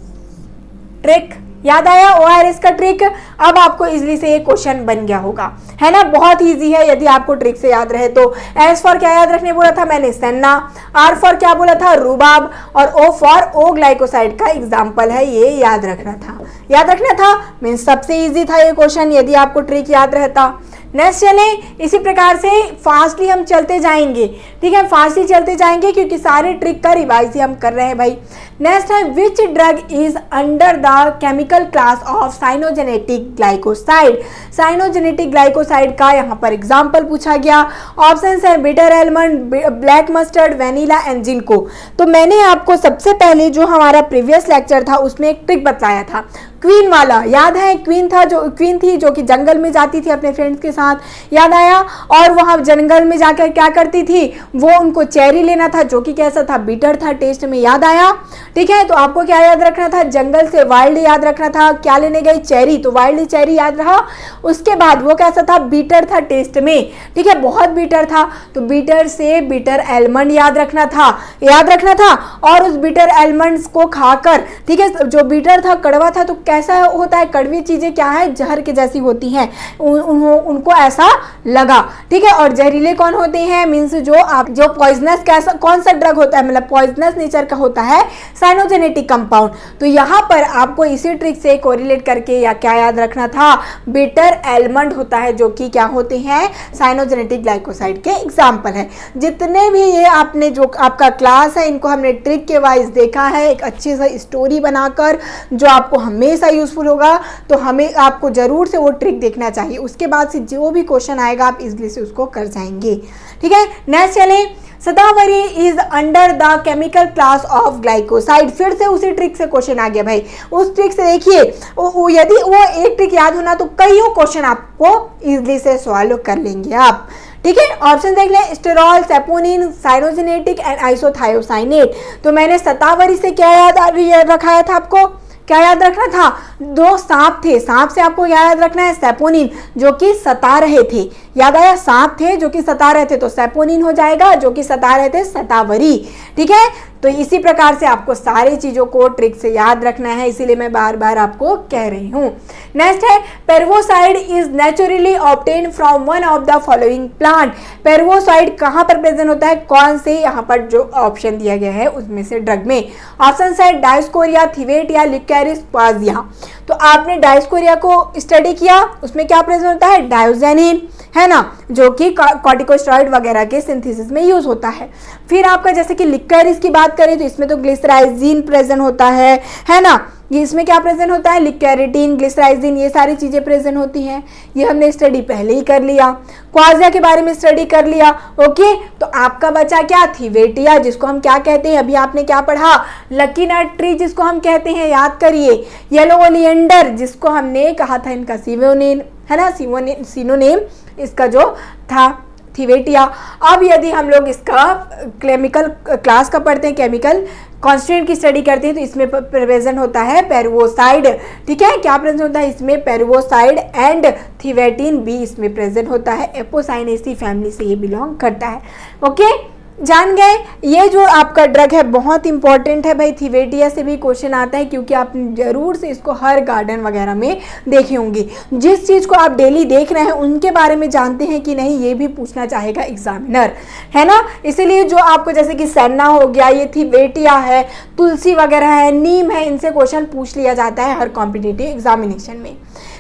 ट्रिक, याद आया ओ आर एस का ट्रिक। अब आपको इजली से ये क्वेश्चन बन गया होगा, है ना, बहुत इजी है यदि आपको ट्रिक से याद रहे तो। एस फॉर क्या याद रखने बोला था मैंने, सेन्ना। आर फॉर क्या बोला था, रूबाब। और ओ फॉर ओ ग्लाइकोसाइड का एग्जाम्पल है, ये याद रखना था। याद रखना था मीन्स सबसे इजी था ये क्वेश्चन यदि आपको ट्रिक याद रहता। नेक्स्ट चले, इसी प्रकार से फास्टली हम चलते जाएंगे, ठीक है, फास्टली चलते जाएंगे क्योंकि सारे ट्रिक का रिवाइज ही हम कर रहे हैं भाई। नेक्स्ट है which drug is under the chemical class of cyanogenetic glycoside, cyanogenetic glycoside का यहाँ पर एग्जाम्पल पूछा गया। ऑप्शन है bitter almond, black mustard, vanilla and ginkgo. तो मैंने आपको सबसे पहले जो हमारा प्रीवियस लेक्चर था उसमें एक ट्रिक बताया था, क्वीन वाला, याद है, क्वीन था जो क्वीन थी जो कि जंगल में जाती थी अपने फ्रेंड्स के साथ, याद आया, और वहां जंगल में जाकर क्या करती थी, वो उनको चेरी लेना था जो कि कैसा था, बीटर था टेस्ट में, याद आया, ठीक है। तो आपको क्या याद रखना था, जंगल से वाइल्ड याद रखना था, क्या लेने गई, चेरी, तो वाइल्ड चेरी याद रहा। उसके बाद वो कैसा था, बीटर था टेस्ट में, ठीक है, बहुत बीटर था, तो बीटर से बीटर एलमंड याद रखना था, याद रखना था। और उस बीटर एलमंड्स को खाकर, ठीक है, जो बीटर था कड़वा था, तो कैसा होता है, कड़वी चीजें क्या है, जहर के जैसी होती हैं, उन, उन, उनको ऐसा लगा, ठीक है। और जहरीले कौन होते हैं, मीन्स जो आप जो पॉइजनस, कैसा कौन सा ड्रग होता है, मतलब पॉइजनस नेचर का होता है साइनोजेनेटिक कंपाउंड। तो यहाँ पर आपको इसी ट्रिक से कोरिलेट करके या क्या याद रखना था, बिटर एलमंड होता है जो कि क्या होते हैं, साइनोजेनेटिक ग्लाइकोसाइड के एग्जाम्पल है। जितने भी ये आपने जो आपका क्लास है इनको हमने ट्रिक के वाइज देखा है, एक अच्छी सा स्टोरी बनाकर जो आपको हमेशा यूजफुल होगा। तो हमें आपको जरूर से वो ट्रिक देखना चाहिए, उसके बाद से जो भी क्वेश्चन आएगा आप इजीली से उसको कर जाएंगे, ठीक है। नेक्स्ट चले, shatavari is under the chemical class of glycoside, फिर से उसी ट्रिक से क्वेश्चन आ गया भाई। उस ट्रिक से देखिए, यदि वो एक ट्रिक याद होना तो कई क्वेश्चन आपको इजीली से सॉल्व कर लेंगे आप, ठीक है। ऑप्शन देख लें, sterol, saponin, cyanogenetic and isothiocyanate. तो मैंने शतावरी से क्या याद रखाया था, आपको क्या याद रखना था, दो सांप थे, सांप से आपको क्या याद रखना है, सेपोनिन जो कि सता रहे थे, याद आया, सांप थे जो कि सता रहे थे, तो सेपोनिन हो जाएगा, जो कि सता रहे थे शतावरी, ठीक है। तो इसी प्रकार से आपको सारी चीजों को ट्रिक से याद रखना है, इसीलिए मैं बार बार आपको कह रही हूं। नेक्स्ट है, pervoside is naturally obtain from one of the following plant. Pervoside कहां पर प्रेजेंट होता है, कौन से, यहाँ पर जो ऑप्शन दिया गया है उसमें से ड्रग में। ऑप्शन है डायोस्कोरिया, थिवेटिया, लिक्वेरिस, क्वाजिया। तो आपने डायोस्कोरिया को स्टडी किया, उसमें क्या प्रेजेंट होता है, डायोजेनिन, है ना, जो कि कॉर्टिकोस्टेरॉइड वगैरह के सिंथेसिस में यूज होता है। फिर आपका जैसे कि लिक्वेरिस की बात करें तो इसमें तो ग्लिसराइजिन प्रेजेंट होता है है ना, ये इसमें क्या प्रेजेंट होता है, लिक्वेरिटिन, ग्लिसराइजिन, ये सारी चीजें प्रेजेंट होती हैं, ये हमने स्टडी पहले ही कर लिया। क्वाजिया के बारे में स्टडी कर लिया, ओके। तो आपका बचा क्या, थिवेटिया, जिसको हम क्या कहते हैं, अभी आपने क्या पढ़ा, लकी नट ट्री जिसको हम कहते हैं, याद करिए। येलो ओलिएंडर जिसको हमने कहा था इनका सिनोनिम, है ना, सिनोनिम इसका जो था थिवेटिया। अब यदि हम लोग इसका केमिकल क्लास का पढ़ते हैं, केमिकल कॉन्स्टिट्यूएंट की स्टडी करते हैं, तो इसमें प्रेजेंट होता है पेर्वोसाइड, ठीक है। क्या प्रेजेंट होता है इसमें, पेर्वोसाइड एंड थिवेटिन भी इसमें प्रेजेंट होता है, एपोसाइनेसी फैमिली से ये बिलोंग करता है, ओके। जान गए, ये जो आपका ड्रग है बहुत इंपॉर्टेंट है भाई, थिवेटिया से भी क्वेश्चन आता है क्योंकि आप जरूर से इसको हर गार्डन वगैरह में देखे होंगे। जिस चीज़ को आप डेली देख रहे हैं उनके बारे में जानते हैं कि नहीं, ये भी पूछना चाहेगा एग्जामिनर, है ना। इसीलिए जो आपको जैसे कि सेन्ना हो गया, ये थिवेटिया है, तुलसी वगैरह है, नीम है, इनसे क्वेश्चन पूछ लिया जाता है हर कॉम्पिटिटिव एग्जामिनेशन में।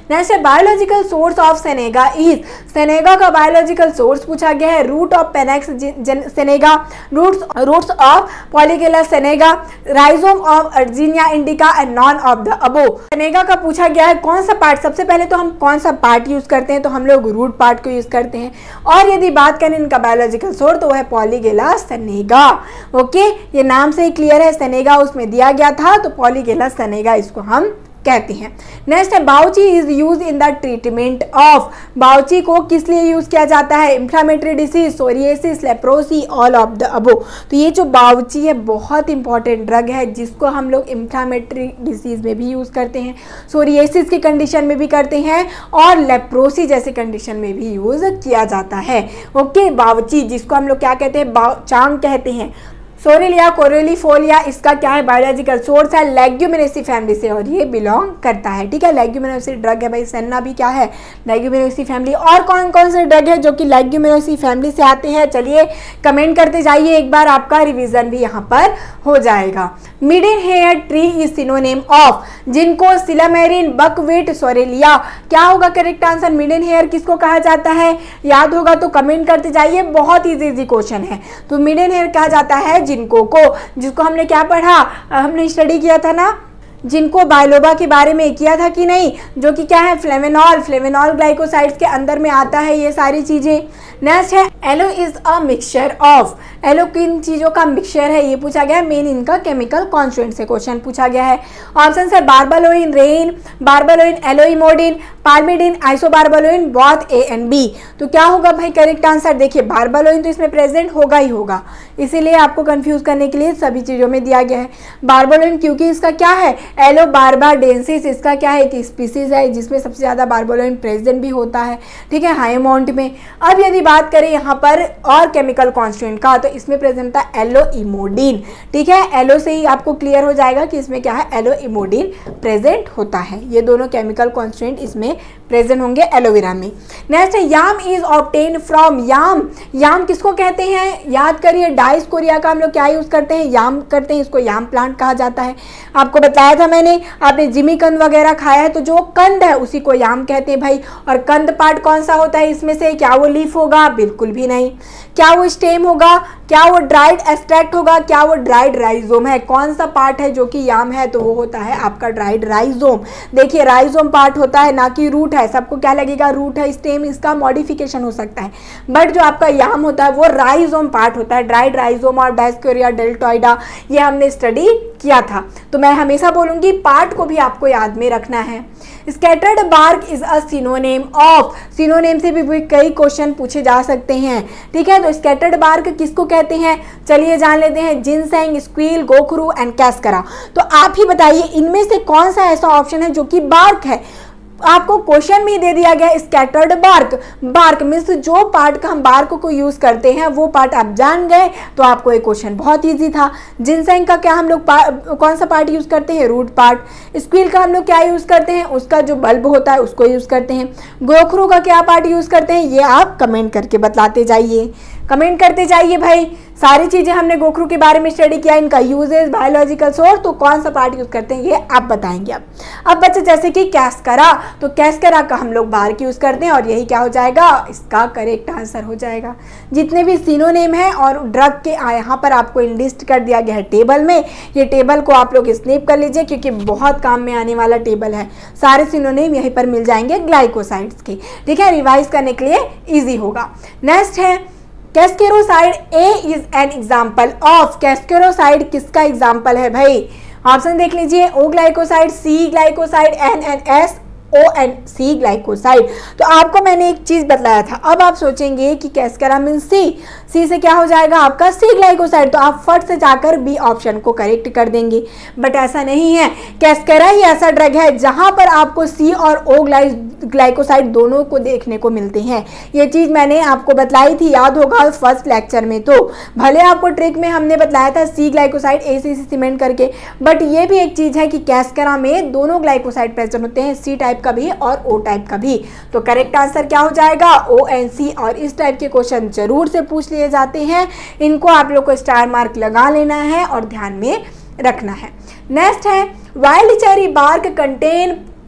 नेक्स्ट है biological source of senega is, senega का बायोलॉजिकल सोर्स पूछा गया है। Root of Panax senega, roots roots of Polygala senega, rhizome of Urginea indica and none of the above. Senega का पूछा गया है कौन सा पार्ट, सबसे पहले तो हम कौन सा पार्ट यूज करते हैं, तो हम लोग रूट पार्ट को यूज करते हैं। और यदि बात करें इनका बायोलॉजिकल सोर्स तो वह है पॉलीगेला सेनेगा। ओके, ये नाम से ही क्लियर है, सेनेगा उसमें दिया गया था तो पॉलीगेला सेनेगा इसको हम कहते हैं। नेक्स्ट है bakuchi is use in the treatment of, bakuchi को किस लिए यूज किया जाता है, inflammatory disease, psoriasis, leprosy, all of the above. तो ये जो बाउची है बहुत इंपॉर्टेंट ड्रग है जिसको हम लोग इंफ्लेमेटरी डिसीज में भी यूज करते हैं, सोरियासिस की कंडीशन में भी करते हैं और लेप्रोसी जैसे कंडीशन में भी यूज किया जाता है। ओके, बाउची जिसको हम लोग क्या कहते हैं, चांग कहते हैं। सोरेलिया कोरेलिफोलिया इसका क्या है, बायोलॉजिकल सोर्स है, लेग्यूमिनेसी फैमिली से और ये बिलोंग करता है। ठीक है, लेग्यूमिनेसी ड्रग है भाई, सेन्ना भी क्या है, लेग्यूमिनेसी फैमिली। और कौन कौन से ड्रग है जो कि लेग्यूमिनेसी फैमिली से आते हैं, चलिए कमेंट करते जाइए, एक बार आपका रिवीजन भी यहाँ पर हो जाएगा। Maidenhair tree is synonym of, ginkgo silymarin, buckwheat, सोरेलिया, क्या होगा करेक्ट आंसर, मिडिन हेयर किसको कहा जाता है, याद होगा तो कमेंट करते जाइए, बहुत इजी इजी क्वेश्चन है। तो मिडिन हेयर कहा जाता है जिनको को, जिसको हमने क्या पढ़ा, हमने स्टडी किया था ना, जिनको बायलोबा के बारे में किया था कि नहीं, जो कि क्या है फ्लेवेनॉल, फ्लेवेनॉल ग्लाइकोसाइड्स के अंदर में आता है ये सारी चीजें। नेक्स्ट है aloe is a mixture of, aloe किन चीजों का मिक्सचर है ये पूछा गया है, मेन इनका केमिकल कॉन्स्टिट्यूएंट से क्वेश्चन पूछा गया है। ऑप्शन है barbaloin rhein, barbaloin aloe emodin, palmidin, isobarbaloin, both A and B. तो क्या होगा भाई करेक्ट आंसर, देखिए बारबालोइन तो इसमें प्रेजेंट होगा ही होगा, इसीलिए आपको कंफ्यूज करने के लिए सभी चीजों में दिया गया है बारबालोइन, क्योंकि इसका क्या है एलो बारबाडेंसिस, इसका क्या है कि स्पीसीज है जिसमें सबसे ज्यादा बारबालोइन प्रेजेंट भी होता है। ठीक है, हाई अमाउंट में। अब यदि बात करें यहाँ पर और केमिकल कॉन्स्टिट्यूएंट का, तो इसमें प्रेजेंट था एलोइमोडिन। ठीक है, एलो से ही आपको क्लियर हो जाएगा कि इसमें क्या है, एलोइमोडिन प्रेजेंट होता है। ये दोनों केमिकल कॉन्स्टिट्यूएंट इसमें प्रेजेंट होंगे एलोवेरा में। नेक्स्ट है yam is obtain from, yam, yam किसको कहते हैं, याद करिए डाइस्कोरिया का हम लोग क्या यूज करते हैं, याम करते हैं, इसको याम प्लांट कहा जाता है। आपको बताया था मैंने, आपने जिमीकंद वगैरह खाया है तो जो कंद है उसी को याम कहते हैं भाई। और कंद पार्ट कौन सा होता है इसमें से, क्या वो लीफ होगा, बिल्कुल भी नहीं। क्या वो स्टेम होगा, क्या वो ड्राइड एक्सट्रैक्ट होगा, क्या वो ड्राइड राइजोम है, कौन सा पार्ट है जो कि याम है, तो वो होता है आपका ड्राइड राइजोम। देखिए राइजोम पार्ट होता है ना कि रूट है, सबको क्या लगेगा रूट है, स्टेम इसका मॉडिफिकेशन हो सकता है, बट जो आपका याम होता है वो राइजोम पार्ट होता है, ड्राइड राइजोम और डायस्कोरिया डेल्टोइडा, ये हमने स्टडी किया था। तो मैं हमेशा बोलूंगी पार्ट को भी आपको याद में रखना है। Sacred bark is a synonym of, synonym से भी कई क्वेश्चन पूछे जा सकते हैं। ठीक है, तो स्कैटर्ड बार्क किसको कहते हैं, चलिए जान लेते हैं, ginseng, squill, gokhru and cascara. तो आप ही बताइए इनमें से कौन सा ऐसा ऑप्शन है जो कि बार्क है। आपको क्वेश्चन में दे दिया गया स्कैटर्ड बार्क, बार्क मीन्स जो पार्ट का हम बार्क को यूज करते हैं वो पार्ट आप जान गए तो आपको एक क्वेश्चन बहुत इजी था। जिनसेंग का क्या हम लोग कौन सा पार्ट यूज करते हैं, रूट पार्ट। स्क्विल का हम लोग क्या यूज करते हैं, उसका जो बल्ब होता है उसको यूज करते हैं। गोखरू का क्या पार्ट यूज करते हैं, ये आप कमेंट करके बतलाते जाइए, कमेंट करते जाइए भाई। सारी चीजें हमने गोखरू के बारे में स्टडी किया, इनका यूजेस, बायोलॉजिकल सोर्स, तो कौन सा पार्ट यूज करते हैं ये आप बताएंगे। अब अब बच्चे जैसे कि कैस्करा, तो कैस्करा का हम लोग बार्क यूज करते हैं और यही क्या हो जाएगा, इसका करेक्ट आंसर हो जाएगा। जितने भी सिनोनिम है और ड्रग के यहाँ पर आपको लिस्ट कर दिया गया है टेबल में, ये टेबल को आप लोग स्नैप कर लीजिए क्योंकि बहुत काम में आने वाला टेबल है। सारे सिनोनिम यहीं पर मिल जाएंगे ग्लाइकोसाइड्स के। ठीक है, रिवाइज करने के लिए ईजी होगा। नेक्स्ट है cascaroside, A is an example of, cascaroside किसका एग्जाम्पल है भाई, ऑप्शन देख लीजिए, O glycoside, C glycoside, N N S, O N C glycoside. तो आपको मैंने एक चीज बतलाया था, अब आप सोचेंगे कि कैस्केरा मीन सी, सी से क्या हो जाएगा आपका सी ग्लाइकोसाइड, तो आप फट से जाकर बी ऑप्शन को करेक्ट कर देंगे, बट ऐसा नहीं है। कैस्केरा ही ऐसा ड्रग है जहां पर आपको सी और ओ ग्लाइकोसाइड दोनों को देखने को मिलते हैं। ये चीज मैंने आपको बतलाई थी, याद होगा फर्स्ट लेक्चर में। तो भले आपको ट्रिक में हमने बतलाया था C glycoside A C cement करके, बट ये भी एक चीज है कि कैस्केरा में दोनों ग्लाइकोसाइड प्रेजेंट होते हैं, सी टाइप का भी और ओ टाइप का भी। तो करेक्ट आंसर क्या हो जाएगा, ओ एन सी। और इस टाइप के क्वेश्चन जरूर से पूछ लिए जाते हैं, इनको आप लोग को स्टार मार्क लगा लेना है और ध्यान में रखना है। नेक्स्ट है wild cherry bark contain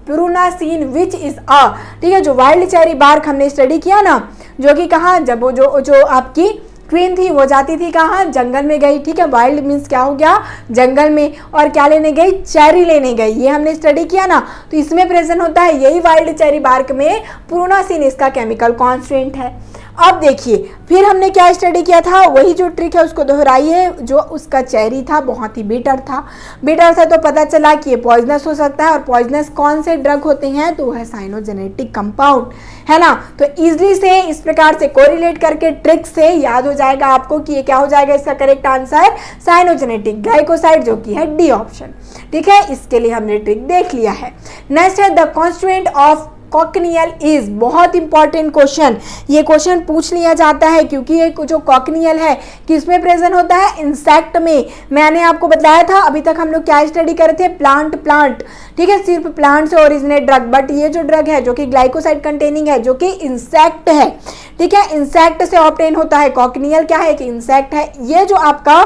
prunasin which is a, ठीक है, जो वाइल्ड चेरी बार्क हमने स्टडी किया ना, जो कि कहाँ, जब वो जो जो आपकी क्वीन थी वो जाती थी कहाँ, जंगल में गई, ठीक है, वाइल्ड मीन्स क्या हो गया, जंगल में, और क्या लेने गई, चेरी लेने गई, ये हमने स्टडी किया ना, तो इसमें प्रेजेंट होता है यही वाइल्ड चेरी बार्क में प्यूरासीन इसका केमिकल कॉन्स्टेंट है। अब देखिए फिर हमने क्या स्टडी किया था, वही जो ट्रिक है उसको दोहराइए, जो उसका चेरी था बहुत ही बिटर था, बिटर था तो पता चला कि ये पॉइजनस हो सकता है, और पॉइजनस कौन से ड्रग होते हैं, तो वह साइनोजेनेटिक कंपाउंड है ना। तो इजली से इस प्रकार से कोरिलेट करके ट्रिक से याद हो जाएगा आपको कि ये क्या हो जाएगा, इसका करेक्ट आंसर साइनोजेनेटिक ग्लाइकोसाइड, जो कि है डी ऑप्शन, ठीक है। इसके लिए हमने ट्रिक देख लिया है। नेक्स्ट है the constituent of cochineal is, बहुत इंपॉर्टेंट क्वेश्चन, ये क्वेश्चन पूछ लिया जाता है क्योंकि ये जो कॉकनियल है किसमें प्रेजेंट होता है, इंसेक्ट में। मैंने आपको बताया था अभी तक हम लोग क्या स्टडी कर रहे थे, प्लांट प्लांट ठीक है, सिर्फ प्लांट से ओरिजिनेट ड्रग, बट ये जो ड्रग है जो कि ग्लाइकोसाइड कंटेनिंग है, जो कि इंसेक्ट है, ठीक है, इंसेक्ट से ऑब्टेन होता है। कॉकनियल क्या है कि इंसेक्ट है। ये जो आपका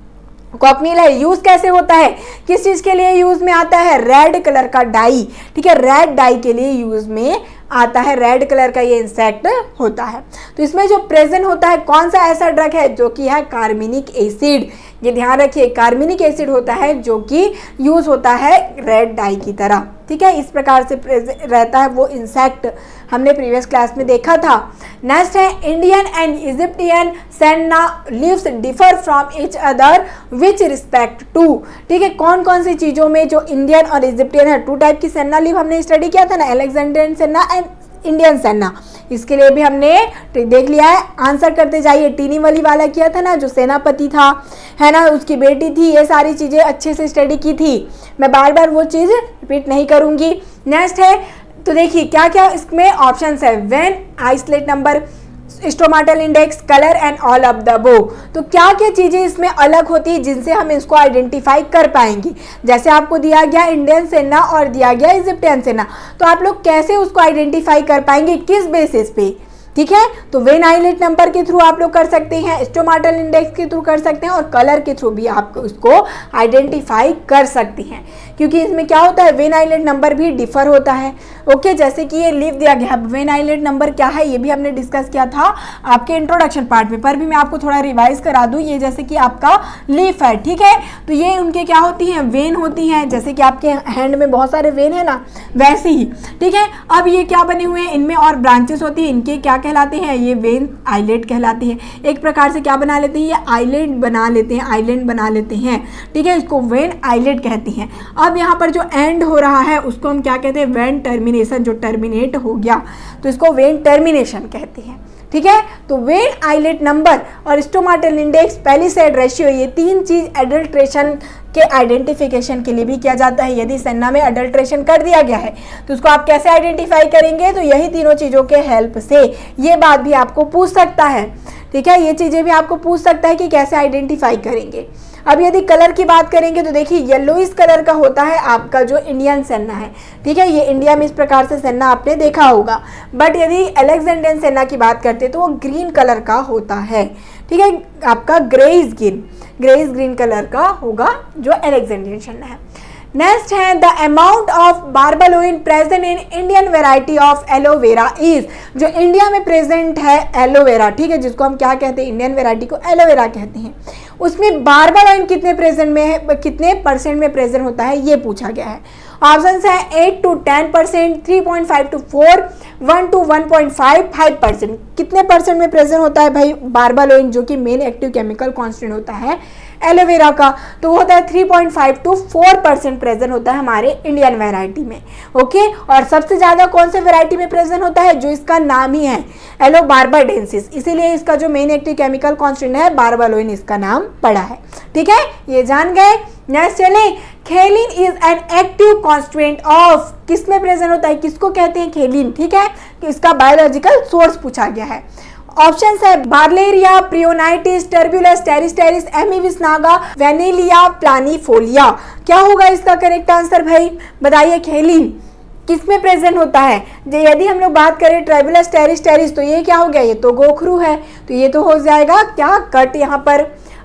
कॉकनियल है यूज कैसे होता है, किस चीज के लिए यूज में आता है, रेड कलर का डाई, ठीक है, रेड डाई के लिए यूज में आता है, रेड कलर का ये इंसेक्ट होता है। तो इसमें जो प्रेजेंट होता है कौन सा ऐसा ड्रग है, जो कि है कार्बनिक एसिड, ये ध्यान रखिए, कार्बनिक एसिड होता है जो कि यूज होता है रेड डाई की तरह, ठीक है, इस प्रकार से रहता है वो इंसेक्ट, हमने प्रीवियस क्लास में देखा था। नेक्स्ट है Indian and Egyptian senna leaves differ from each other which respect to, ठीक है, कौन कौन सी चीज़ों में जो इंडियन और इजिप्टियन है, टू टाइप की सेन्ना लीव हमने स्टडी किया था ना, अलेक्जेंड्रियन सेन्ना एंड इंडियन सेना, इसके लिए भी हमने देख लिया है। आंसर करते जाइए, टीनी वली वाला किया था ना, जो सेनापति था है ना, उसकी बेटी थी, ये सारी चीज़ें अच्छे से स्टडी की थी, मैं बार बार वो चीज़ रिपीट नहीं करूँगी। नेक्स्ट है, तो देखिए क्या क्या इसमें ऑप्शंस है, vein islet number, stomatal index, colour and all of the above. तो क्या क्या चीज़ें इसमें अलग होती है जिनसे हम इसको आइडेंटिफाई कर पाएंगे। जैसे आपको दिया गया इंडियन सेना और दिया गया इजिप्टियन सेना, तो आप लोग कैसे उसको आइडेंटिफाई कर पाएंगे, किस बेसिस पे, ठीक है। तो वेन आइलेट नंबर के थ्रू आप लोग कर सकते हैं, स्टोमाटल इंडेक्स के थ्रू कर सकते हैं, और कलर के थ्रू भी आप उसको आइडेंटिफाई कर सकती हैं, क्योंकि इसमें क्या होता है, वेन आइलेट नंबर भी डिफर होता है। ओके, जैसे कि ये लीव दिया गया, वेन आइलेट नंबर क्या है ये भी हमने डिस्कस किया था आपके इंट्रोडक्शन पार्ट में, पर भी मैं आपको थोड़ा रिवाइज करा दूं। ये जैसे कि आपका लीफ है, ठीक है, तो ये उनके क्या होती हैं, वेन होती हैं, जैसे कि आपके हैंड में बहुत सारे वेन है ना, वैसे ही, ठीक है। अब ये क्या बने हुए हैं, इनमें और ब्रांचेस होती है, इनके क्या कहलाते हैं, ये वेन आइलेट कहलाते हैं। एक प्रकार से क्या बना लेते हैं, ये आइलैंड बना लेते हैं, आइलैंड बना लेते हैं, ठीक है, इसको वेन आइलेट कहते हैं। अब यहाँ पर जो एंड हो रहा है उसको हम क्या कहते हैं, वेन टर्मिनेशन, जो टर्मिनेट हो गया तो इसको वेन टर्मिनेशन कहते हैं, ठीक है। तो वेन आइलेट नंबर और स्टोमाटल इंडेक्स, पेलिसेड रेशियो, ये तीन चीज एडल्ट्रेशन के आइडेंटिफिकेशन के लिए भी किया जाता है। यदि सेना में अडल्ट्रेशन कर दिया गया है तो उसको आप कैसे आइडेंटिफाई करेंगे, तो यही तीनों चीज़ों के हेल्प से, ये बात भी आपको पूछ सकता है, ठीक है, ये चीज़ें भी आपको पूछ सकता है कि कैसे आइडेंटिफाई करेंगे। अब यदि कलर की बात करेंगे तो देखिए येलोइश कलर का होता है आपका जो इंडियन सेना है, ठीक है, ये इंडिया में इस प्रकार से सेना आपने देखा होगा। बट यदि अलेक्जेंड्रियन सेना की बात करते हैं तो वो ग्रीन कलर का होता है, ठीक है, आपका greyish green, greyish green colour का होगा जो अलेक्जेंड्रियन सेना है। नेक्स्ट है the amount of barbaloin present in Indian variety of aloe vera is, जो इंडिया में प्रेजेंट है एलोवेरा, ठीक है, जिसको हम क्या कहते हैं, इंडियन वेराइटी को एलोवेरा कहते हैं, उसमें बार्बालोइन कितने प्रेजेंट में है, कितने परसेंट में प्रेजेंट होता है, ये पूछा गया है। ऑप्शन है eight to ten percent, three point five to four, one to one point five, five percent. कितने परसेंट में प्रेजेंट होता है भाई बार्बालोइन, जो कि मेन एक्टिव केमिकल कॉन्स्टेंट होता है एलोवेरा का, तो वो होता है three point five to four percent present होता है हमारे इंडियन वैरायटी में। ओके, और सबसे ज़्यादा कौन से वैरायटी में प्रेजेंट होता है, जो इसका नाम ही है एलोबार्बाडेंसिस, इसीलिए इसका जो मेन एक्टिव केमिकल कॉन्स्टेंट है बार्बालोइन, इसका नाम पड़ा है, ठीक है, ये जान गए। नेक्स्ट चले, khellin is an active constant of, किस में प्रेजेंट होता है, किसको कहते हैं खेलिन, ठीक है, कि इसका बायोलॉजिकल सोर्स पूछा गया है। ऑप्शन है बार्लेरिया, प्रियोनाइटिस, टर्बुलस, टेरिस्टेरिस, एमीविस नागा, वेनेलिया, प्लानीफोलिया। क्या होगा इसका करेक्ट आंसर भाई, बताइए, खेलिन किस में प्रेजेंट होता है। यदि हम लोग बात करें ट्राइबुलस टेरिस्टेरिस, तो ये क्या हो गया, ये तो गोखरू है, तो ये तो हो जाएगा क्या, कट यहाँ पर।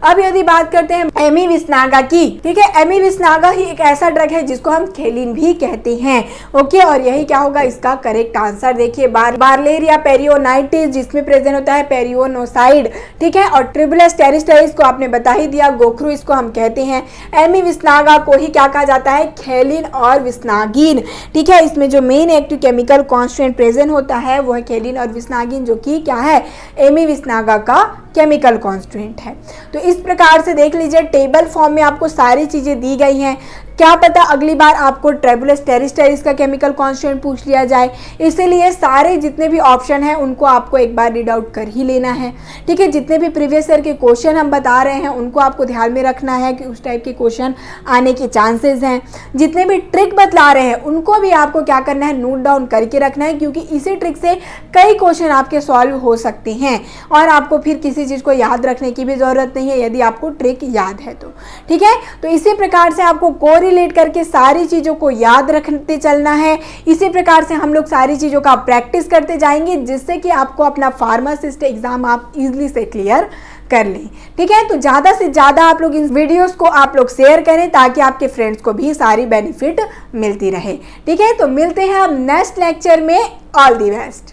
अब यदि बात करते हैं एमिविस्नागा की, ठीक है, एमिविस्नागा ही एक ऐसा ड्रग है जिसको हम खेलिन भी कहते हैं। ओके, और यही क्या होगा इसका करेक्ट आंसर। देखिए बार बार्लेरिया पेरियोनाइटिस जिसमें प्रेजेंट होता है पेरियोनोसाइड, ठीक है, और ट्रिबुलस टेरिस्टेरिस को आपने बता ही दिया, गोखरू इसको हम कहते हैं। एमिविस्नागा को ही क्या कहा जाता है, खेलिन और विस्नागिन, ठीक है। इसमें जो main active chemical constant present होता है वो है खेलिन और विस्नागिन, जो कि क्या है, एमिविस्नागा का केमिकल कॉन्स्टेंट है। तो इस प्रकार से देख लीजिए टेबल फॉर्म में आपको सारी चीजें दी गई हैं। क्या पता अगली बार आपको ट्रिबुलस टेरिस्टेरिस का केमिकल कांस्टेंट पूछ लिया जाए, इसीलिए सारे जितने भी ऑप्शन हैं उनको आपको एक बार रीड आउट कर ही लेना है, ठीक है। जितने भी प्रीवियस ईयर के क्वेश्चन हम बता रहे हैं उनको आपको ध्यान में रखना है कि उस टाइप के क्वेश्चन आने के चांसेस हैं। जितने भी ट्रिक बतला रहे हैं उनको भी आपको क्या करना है, नोट डाउन करके रखना है, क्योंकि इसी ट्रिक से कई क्वेश्चन आपके सॉल्व हो सकते हैं और आपको फिर किसी चीज़ को याद रखने की भी ज़रूरत नहीं है यदि आपको ट्रिक याद है तो, ठीक है। तो इसी प्रकार से आपको को रिलेट करके सारी चीज़ों को याद रखते चलना है। इसी प्रकार से हम लोग सारी चीज़ों का प्रैक्टिस करते जाएंगे, जिससे कि आपको अपना फार्मासिस्ट एग्जाम आप इजीली से क्लियर कर लें, ठीक है। तो ज़्यादा से ज़्यादा आप लोग इन वीडियोस को आप लोग शेयर करें ताकि आपके फ्रेंड्स को भी सारी बेनिफिट मिलती रहे, ठीक है। तो मिलते हैं हम नेक्स्ट लेक्चर में। All the best.